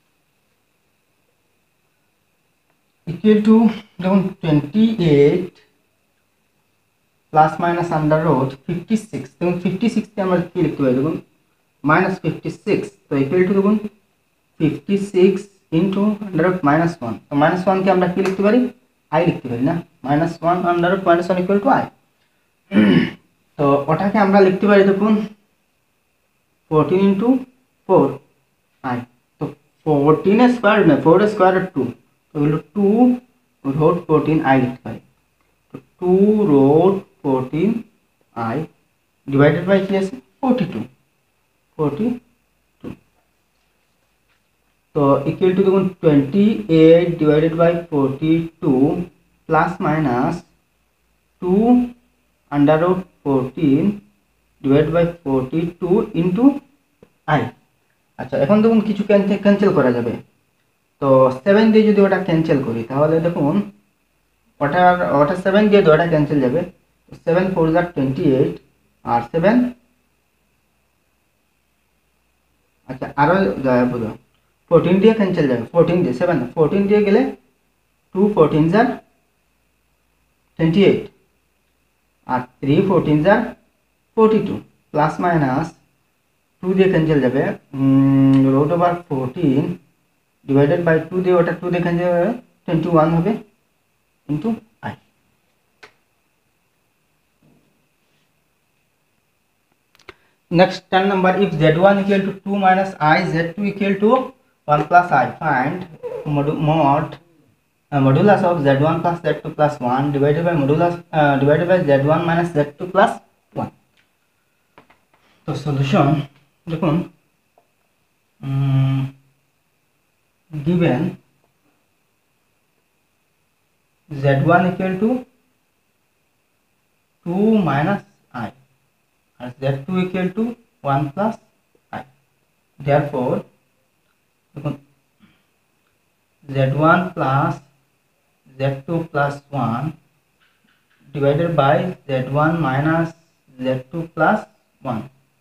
equal to দেখুন 28 প্লাস মাইনাস আন্ডার রুট 56 দেখুন 56 কে আমরা কি লিখতে পারি দেখুন মাইনাস 56 তো ইকুয়াল টু দেখুন 56 ইনটু আন্ডার রুট মাইনাস 1 তো মাইনাস 1 কে আমরা কি লিখতে পারি আই লিখতে পারি না minus 1 under root minus 1 equal to i তো ওটাকে আমরা লিখতে পারি দেখুন 14 ইনটু 4 আই তো 14 এর স্কয়ার না 4 এর স্কয়ার 2 তো হলো 2 রুট 14 আই লিখতে পারি তো 2 রুট 14 আই ডিভাইডেড বাই কি আছে 42 তো ইকুয়াল টু দেখুন 28 divided by 42 plus minus 2 under root 14 divided by 42 into i আচ্ছা এখন দেখুন কিছু ক্যান্সেল করা যাবে তো 7 দিয়ে যদি ওটা ক্যান্সেল করি তাহলে দেখুন ওটা 7 দিয়ে ওটা ক্যান্সেল যাবে 7 4 = 28 আর 7 আচ্ছা আরো যাবে 14 দিয়ে ক্যান্সেল যাবে 14 দিয়ে 7 14 দিয়ে গেলে 2 14 = 28 আর 3 14 = 42 প্লাস মাইনাস 2 দিয়ে ক্যান্সেল যাবে রুট ওভার 14 ডিভাইডেড বাই 2 দিয়ে ওটা 2 দিয়ে ক্যান্সেল যাবে 21 হবে into i next 10 number if z1 equal to 2 minus I z2 equal to 1 plus I find modulus of z1 plus z2 plus 1 divided by z1 minus z2 plus 1 তো solution দেখুন given z1 equal to 2 minus I and z2 equal to 1 plus I therefore z1 plus z2 plus 1 divided by z1 minus z2 plus 1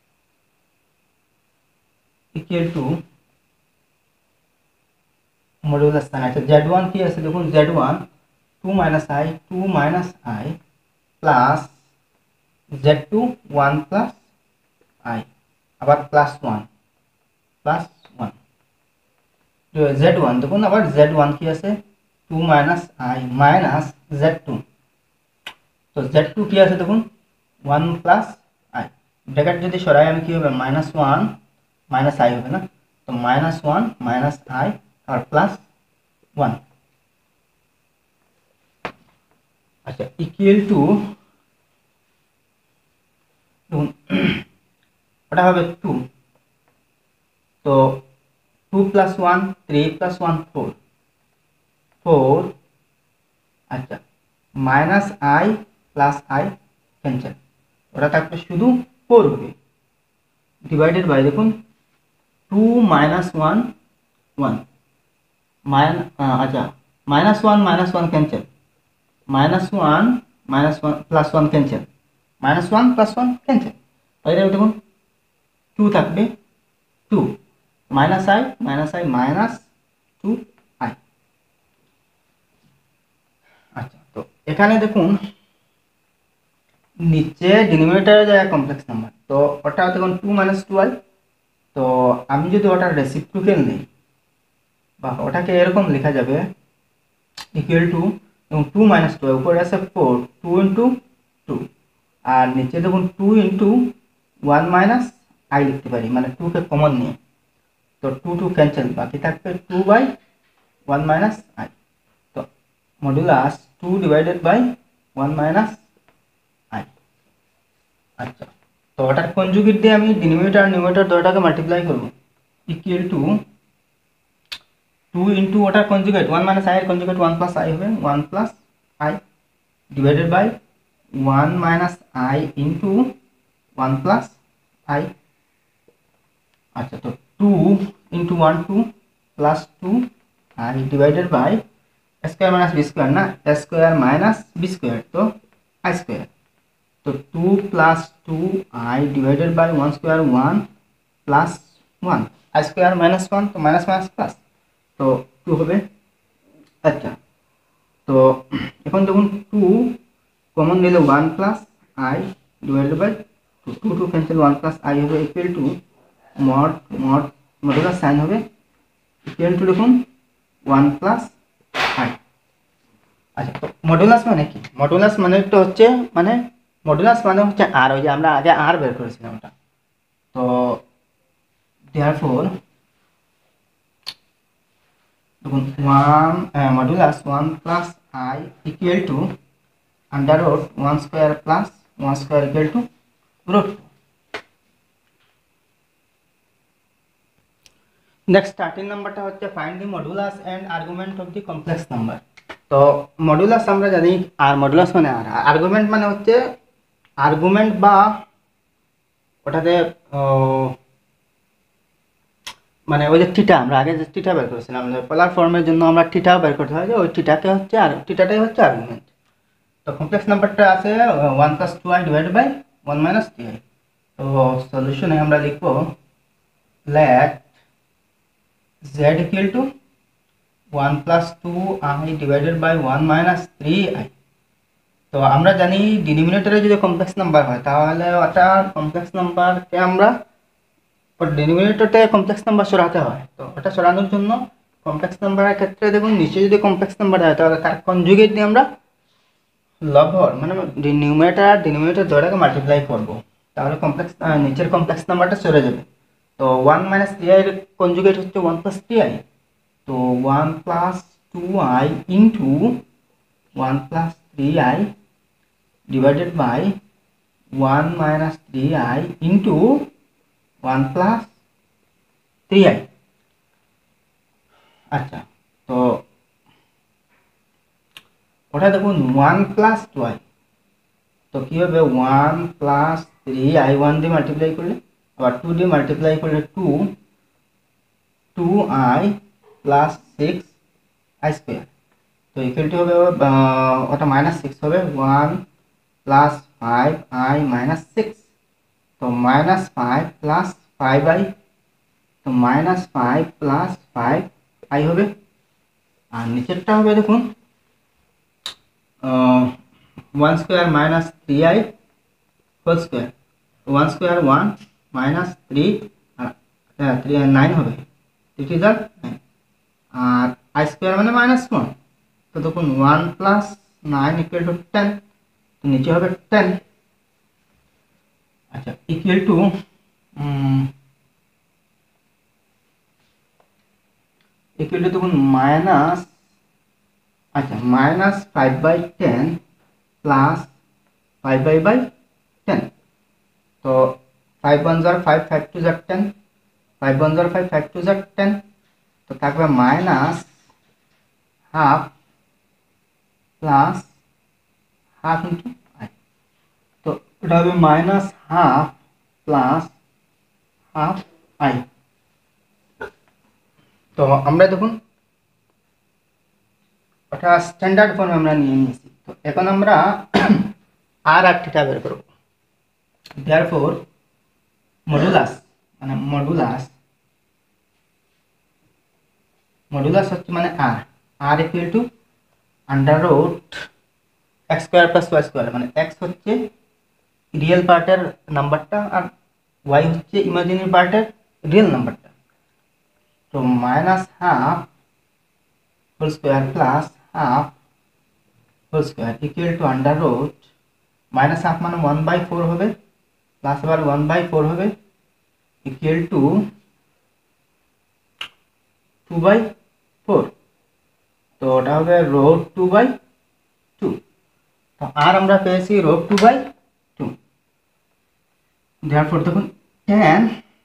equal to modulus sign আছে z1 কি আছে দেখুন z1 2 minus I plus z2 1 plus I আবার plus 1 z1 দেখুন আবার z1 কি আছে 2 minus I minus z2 তো z2 কি আছে দেখুন 1 plus I ব্র্যাকেট যদি সরাই আমি কি হবে -1 minus I হবে না তো -1 minus I আর plus 1 আচ্ছা ইকুয়াল টু দেখুন ওটা হবে 2 তো 2 plus 1 3 plus 1 4 আচ্ছা minus I plus I cancel ওটা থাকবে শুধু 4 হবে ডিভাইডেড বাই দেখুন 2 minus 1 1 আচ্ছা -1 cancel -1 plus 1 cancel -1 plus 1 cancel তাহলে দেখুন 2 থাকবে 2 minus I minus 2I আচ্ছা তো এখানে দেখুন নিচে ডিনোমিনেটরে যায় কমপ্লেক্স নাম্বার তো ওটা দেখুন 2 minus 2I তো আমি যদি ওটার রেসিপ্রোকাল নেই বা ওটাকে এরকম লেখা যাবে ইকুয়াল টু এবং 2 মাইনাস 2 উপরে আছে 4, 2 ইন্টু 2, আর নিচে দেখুন 2 ইন্টু 1 মাইনাস আই লিখতে পারি, মানে 2 কে কমন নিয়ে। তো 2 2 ক্যান্সেল, বাকি থাকবে 2 বাই 1 মাইনাস আই। তো modulus 2 divided by 1 minus i. আচ্ছা, তো ওটার কনজুগেট দিয়ে আমি ডিনোমিনেটর আর নিউমারেটর দুটোটাকে মাল্টিপ্লাই করব, ইকুয়াল টু 2 ইন্টু ওটার কনজুগেট 1 মাইনাস আই এর কনজুগেট 1 প্লাস আই হবে, 1 plus i divided by 1 minus i into 1 plus i. আচ্ছা, তো 2 into 1 2 plus 2 i divided by square minus b square, না স্কোয়ার মাইনাস বি স্কোয়ার, তো i square. তো 2 plus 2 i divided by 1 square 1 plus 1, i square minus 1, তো minus minus plus, তো 2 হবে। আচ্ছা, তো এখন দেখুন 2 কমন নিলে 1 plus i divided by 2, 2 2 cancel, 1 plus i হবে equal to mod mod modulus sign হবে ইকুয়াল টু দেখুন 1 প্লাস আই। আচ্ছা, তো মডুলাস মানে কি? মডুলাস মানে তো হচ্ছে মডুলাস মানে হচ্ছে আর, ওই যে আমরা আগে আর বের করেছিলাম ওটা। তো দেয়ারফর দেখুন 1 modulus 1 plus i equal to under root 1 square plus 1 square equal to root. Next 13 নাম্বারটা হচ্ছে find the modulus and argument of the complex number. তো মডুলাস আমরা জানি, আর মডুলাস মানে আর, আর্গুমেন্ট মানে হচ্ছে আর্গুমেন্ট বা ওটাতে মানে ওই যে থিটা, আমরা আগে যে থিটা বের করেছিলাম পোলার ফর্মের জন্য আমরা থিটা বের করতে হয়, যে ওই থিটাকে হচ্ছে আর থিটাটাই হচ্ছে আর্গুমেন্ট। তো কমপ্লেক্স নাম্বারটা আছে 1 plus 2i divided by 1 minus 3i। তো সলিউশনে আমরা লিখব let z equal to 1 plus 2i divided by 1 minus 3i। তো আমরা জানি ডিনোমিনেটরে যদি কমপ্লেক্স নাম্বার হয় তাহলে ওটা কমপ্লেক্স নাম্বারকে আমরা ডিনোমিনেটরতে কমপ্লেক্স নাম্বার সরাতে হয়। তো ওটা সরানোর জন্য কমপ্লেক্স নাম্বারের ক্ষেত্রে দেখুন নিচে যদি কমপ্লেক্স নাম্বার হয় তাহলে তার কনজুগেট দিয়ে আমরা লবহর মানে নিউমারেটর আর ডিনোমিনেটর দুটোকে মাল্টিপ্লাই করব, তাহলে কমপ্লেক্স নিচের কমপ্লেক্স নাম্বারটা সরে যাবে। তো 1 মাইনাস 3i এর কনজুগেট হচ্ছে 1 প্লাস 3i। তো 1 plus 2i into 1 plus 3i divided by 1 minus 3i into 1 plus 3i। আচ্ছা, তো ওটা দেখুন 1 প্লাস 2i, তো কি হবে 1 প্লাস 3i 1 দিয়ে মাল্টিপ্লাই করলে, আবার 2 দিয়ে মাল্টিপ্লাই করলে 2i প্লাস 6i স্কোয়ার। তো ইকুয়াল টু হবে ওটা মাইনাস 6 হবে 1 প্লাস 5i মাইনাস 6। তো মাইনাস 5 প্লাস 5i, তো মাইনাস 5 প্লাস 5i হবে। আর নিচেরটা হবে দেখুন 1 square minus 3i whole square, 1 square 1 minus 3 9 হবে, 3 9, আর আই স্কোয়ার মানে মাইনাস 1। তো দেখুন 1 প্লাস 9 ইকুয়াল টু 10, তো নিচে হবে 10। আচ্ছা, ইকুয়াল টু দেখুন মাইনাস, আচ্ছা মাইনাস 5/10 প্লাস 5/10। তো 5 1 jar 5, 5 2 jar 10, 5 1 jar 5, 5 2 jar 10, তো থাকবে minus half plus half into i. তো এটা হবে minus half plus half i. তো আমরা দেখুন ওটা স্ট্যান্ডার্ড ফর্মে আমরা নিয়ে নিয়েছি। তো এখন আমরা আর থিটা বের করব। দেয়ারফর মডুলাস মানে মডুলাস হচ্ছে মানে r equal to under root x square plus Y square, মানে এক্স হচ্ছে রিয়েল পার্টের নাম্বারটা আর ওয়াই হচ্ছে ইমাজিনারি পার্টের রিয়েল নাম্বারটা। তো minus half whole square plus half whole square equal to under root minus half মানে 1/4 হবে, প্লাস আবার 1/4 হবে ইকুয়াল টু 2/4। তো ওটা হবে রুট 2/2। তো আর আমরা পেয়েছি রুট 2/2। therefore দেখুন tan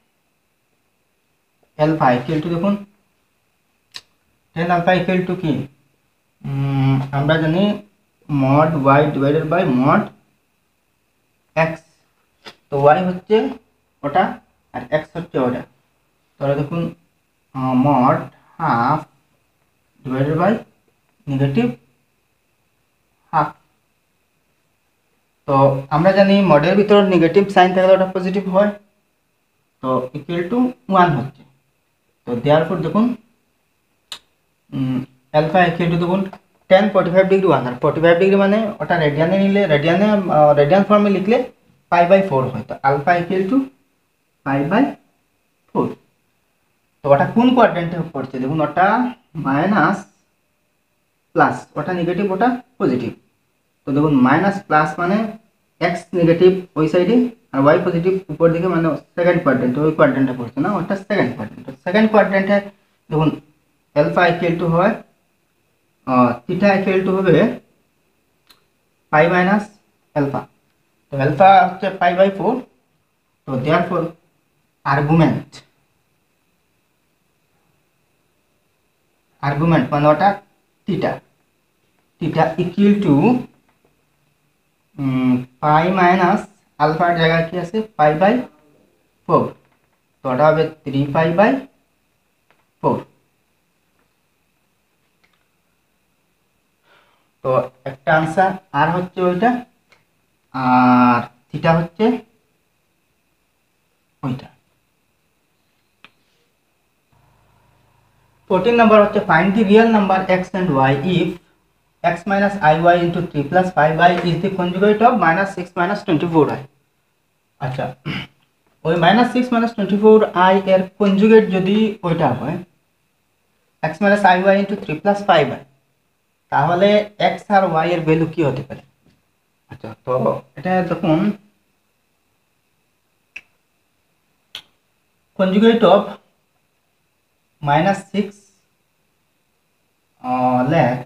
alpha ইকুয়াল টু দেখুন tan alpha ইকুয়াল টু কি আমরা জানি mod y divided by mod x। তো y হচ্ছে ওটা আর x হচ্ছে ওটা। তাহলে দেখুন mod half divided by negative half. তো আমরা জানি মডের ভিতর নেগেটিভ সাইন থাকলে ওটা পজিটিভ হয়, তো ইকুয়াল টু 1 হচ্ছে। তো দেয়ারফর দেখুন অ্যালফা ইকুয়াল টু দেখুন tan 45 ডিগ্রি 1 আর 45 ডিগ্রি মানে ওটা রেডিয়ানে নিলে রেডিয়ান ফর্মে লিখলে π/4 হয়। তো আলফা ইকুয়াল টু π/4। তো ওটা কোন কোয়াড্রেন্টে পড়ছে দেখুন, ওটা মাইনাস প্লাস, ওটা নেগেটিভ ওটা পজিটিভ। তো দেখুন মাইনাস প্লাস মানে এক্স নেগেটিভ ওই সাইডে আর ওয়াই পজিটিভ উপর দিকে, মানে সেকেন্ড কোয়াড্রেন্ট, ওই কোয়াড্রেন্টে পড়ছে না, ওটা সেকেন্ড কোয়াড্রেন্ট। সেকেন্ড কোয়াড্রেন্টে দেখুন অ্যালফা ইকুয়াল টু হয় থিটা ইকুয়াল টু হবে পাই মাইনাস অ্যালফা। তো অ্যালফা হচ্ছে π/4। তো দেয়ারফর আর্গুমেন্ট মানে ওটা theta equal to pi minus আলফার জায়গায় কি আছে π/4। তো ওটা হবে 3π/4। তো একটা আনসার আর হচ্ছে ওইটা, আর থিটা হচ্ছে ওইটা। 14 নাম্বার হচ্ছে find the real number x and y if x minus iy into 3 plus 5y is the conjugate of minus 6 minus 24i। আচ্ছা, ওই মাইনাস 6 minus 24i এর কনজুগেট যদি ওইটা হয় x minus iy into 3 plus 5y, তাহলে x আর y এর value কি হতে পারে? আচ্ছা, তো এটা দেখুন conjugate of minus 6 let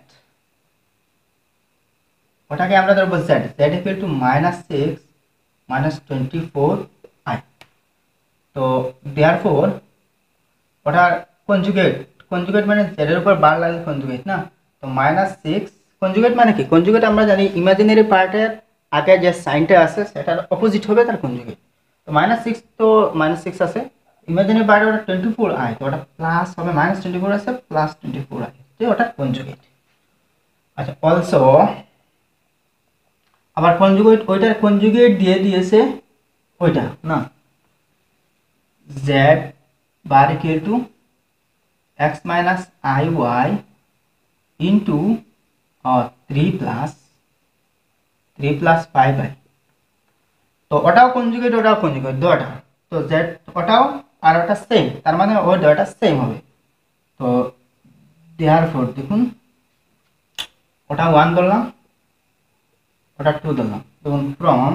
ওটাকে আমরা ধরবো z equal to minus 6 minus 24i। তো therefore ওটার কনজুগেট মানে z এর উপর বার লাগলে কনজুগেট না। তো minus 6 কনজুগেট মানে কি? কনজুগেট আমরা জানি ইমাজিনারি পার্টের আগে যে সাইনটা আছে সেটার অপোজিট হবে তার কনজুগেট। তো -6, তো -6 আছে, ইমাজিনারি পার্টে ওটা 24i, তো ওটা প্লাস হবে -24 আছে প্লাস 24i, তো ওটা কনজুগেট। আচ্ছা, অলসো আবার কনজুগেট ওইটার কনজুগেট দিয়ে দিয়েছে ওইটা না, z bar equal to x minus iy into 3 plus 5i। তো ওটাও কনজুগেট দুটো। তো z ওটাও আর ওটা সেম, তার মানে ওই দুটোটা সেম হবে। তো দেয়ারফর দেখুন ওটা 1 ধরলাম, ওটা 2 ধরলাম। দেখুন ফ্রম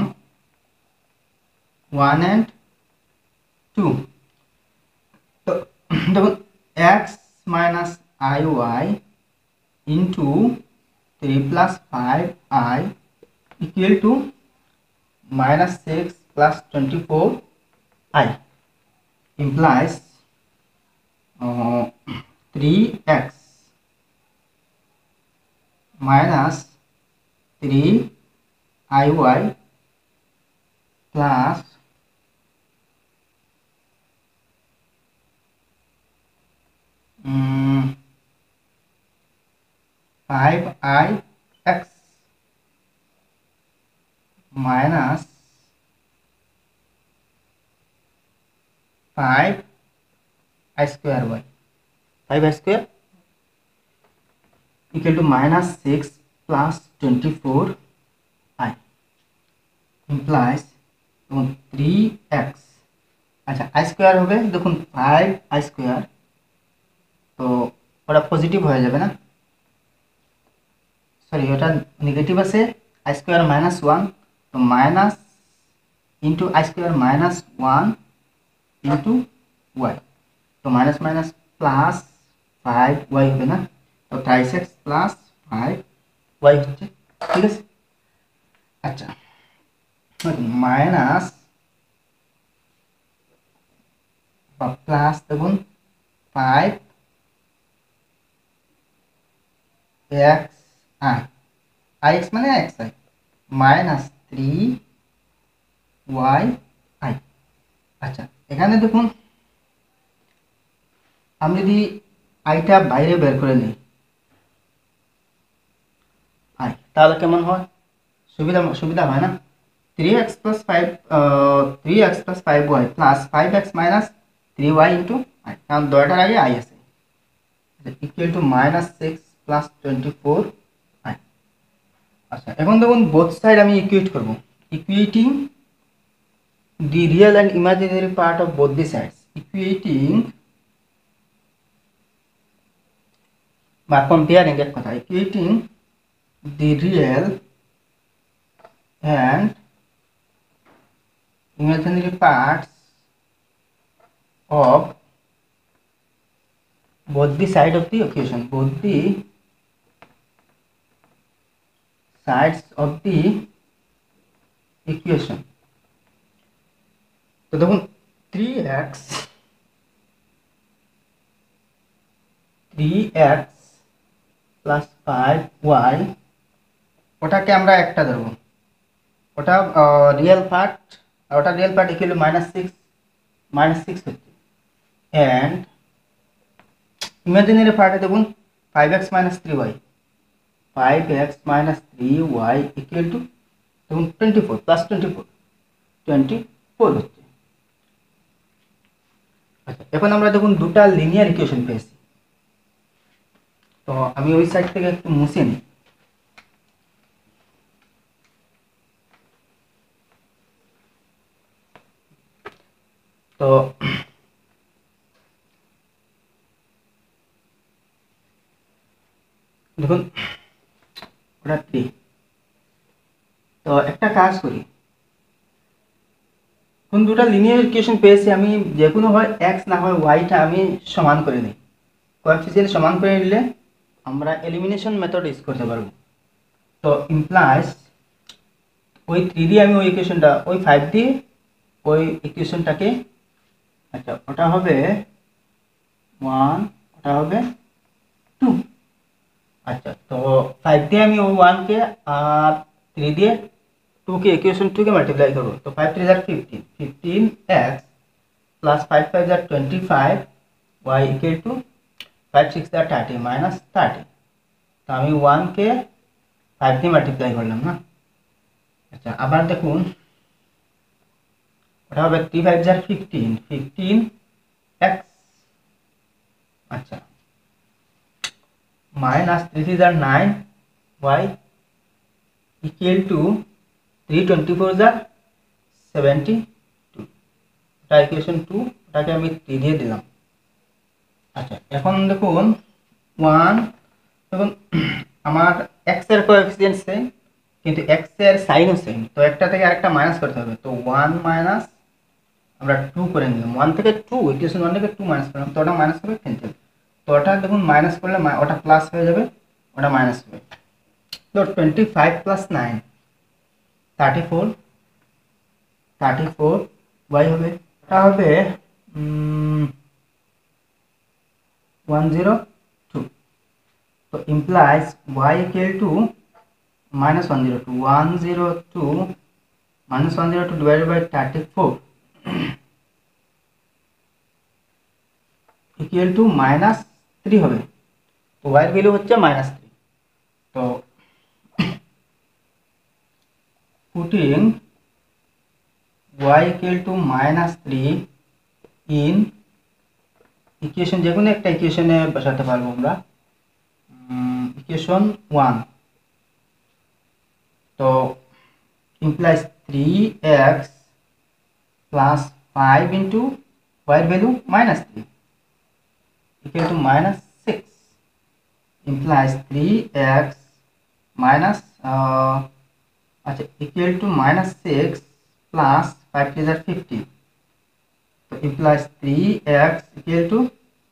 1 and 2, তো দেখুন x minus iy into 3 plus 5i equal to -6 plus 24i implies 3x minus 3iy plus 5ix minus 5i square y, 5i square equal to -6 plus 24i implies 3x। আচ্ছা, i square হবে দেখুন 5i square, তো ওটা positive হয়ে যাবে না, sorry ওটা negative আছে আই স্কোয়ার মাইনাস ওয়ান, তো minus into i square minus one into y, তো minus minus plus five y হবে না, তো thrice x plus five y হচ্ছে, ঠিক আছে। আচ্ছা মাইনাস বা প্লাস দেখুন five x i, i x মানে x i minus three y i. আচ্ছা এখানে দেখুন আমি যদি আইটা বাইরে বের করে নিই আই, তাহলে কেমন হয়, সুবিধা সুবিধা হয় না, three x plus five, three x plus five y plus five x minus three y into i, কারণ দয়টার আগে আই আছে, equal to minus six plus twenty four i. আচ্ছা এখন দেখুন বোথ সাইড আমি ইকুয়েট করবো, equating the real and imaginary part of both the sides, equating বা comparing এক কথা, equating the real and imaginary parts of both the side of the equation, both the sides of the equation। তো দেখুন three x plus five y, ওটাকে আমরা একটা ধরবো, ওটা রিয়েল পার্ট, আর ওটা real part equal to minus six হচ্ছে, অ্যান্ড ইমাজিনারি পার্টে দেখুন five x minus three y, five x minus three y equal to দেখুন twenty four plus twenty four হচ্ছে। আচ্ছা এখন আমরা দেখুন দুটা লিনিয়ার ইকুয়েশন পেয়েছি, তো আমি ওই সাইড থেকে একটু মুছে নিই, তো দেখুন ওটা থ্রি, তো একটা কাজ করি, কোন দুটা লিনিয়ার ইকুয়েশন পেয়েছি আমি, যে কোনো হয় এক্স না হয় ওয়াইটা আমি সমান করে নিই, কোএফিসিয়েন্ট সমান করে নিলে আমরা এলিমিনেশন মেথড ইউজ করতে পারবো। তো ইমপ্লাইজ ওই থ্রি দিয়ে আমি ওই ইকুয়েশনটা, ওই ফাইভ দিয়ে ওই ইকুয়েশনটাকে, আচ্ছা ওটা হবে ওয়ান, ওটা হবে টু, আচ্ছা তো ফাইভ দিয়ে আমি ওই ওয়ানকে আর থ্রি দিয়ে টুকে ইকুয়েশন টুকে মাল্টিপ্লাই করবো, তো ফাইভ থ্রি যার fifteen, fifteen x plus five five যার twenty five y equal to five six যার থার্টি মাইনাস থার্টি, তো আমি ওয়ানকে ফাইভ দিয়ে মাল্টিপ্লাই করলাম না। আচ্ছা আবার দেখুন ওটা হবে থ্রি ফাইভ যার ফিফটিন, ফিফটিন এক্স, আচ্ছা মাইনাস থ্রি থ্রি যার nine y equal to three twenty four যার সেভেন্টি টু, ওটা ইকুয়েশন টু, ওটাকে আমি থ্রি দিয়ে দিলাম। আচ্ছা এখন দেখুন ওয়ান, দেখুন আমার এক্স এর কোএফিসিয়েন্ট সেম কিন্তু এক্স এর সাইনও সেম, তো একটা থেকে আরেকটা মাইনাস করতে হবে, তো ওয়ান মাইনাস আমরা টু করে নিলাম, ওয়ান থেকে টু, ইকুয়েশন ওয়ান থেকে টু মাইনাস করলাম, তো ওটা মাইনাস হবে ক্যান্সেল, তো ওটা দেখুন মাইনাস করলে ওটা প্লাস হয়ে যাবে, ওটা মাইনাস হবে, তো twenty five plus nine thirty four, thirty four y হবে, ওটা হবে 102, তো implies y equal to minus 102, 102 minus 102 divided by 34 equal to minus 3 হবে, তো y এর ভ্যালু হচ্ছে minus 3, তো putting y equal to minus 3 in equation, যে কোনো একটা ইকুয়েশনে বসাতে পারবো আমরা, ইকুয়েশন ওয়ান, তো implies three x plus five into ওয়াইয়ের value minus three equal to minus six, implies three x minus আচ্ছা equal to minus 6 plus 5 3 are 15, তো implies 3x equal to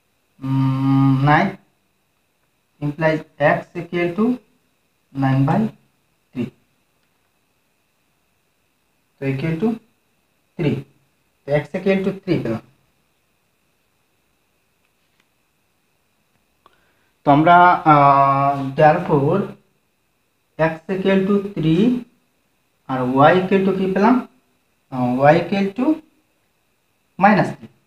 9, implies x equal to 9/3, তো equal to 3, তো x equal to 3 পেলাম। তো আমরা therefore x equal to 3 R y equal to কি পেলাম, y equal to -3।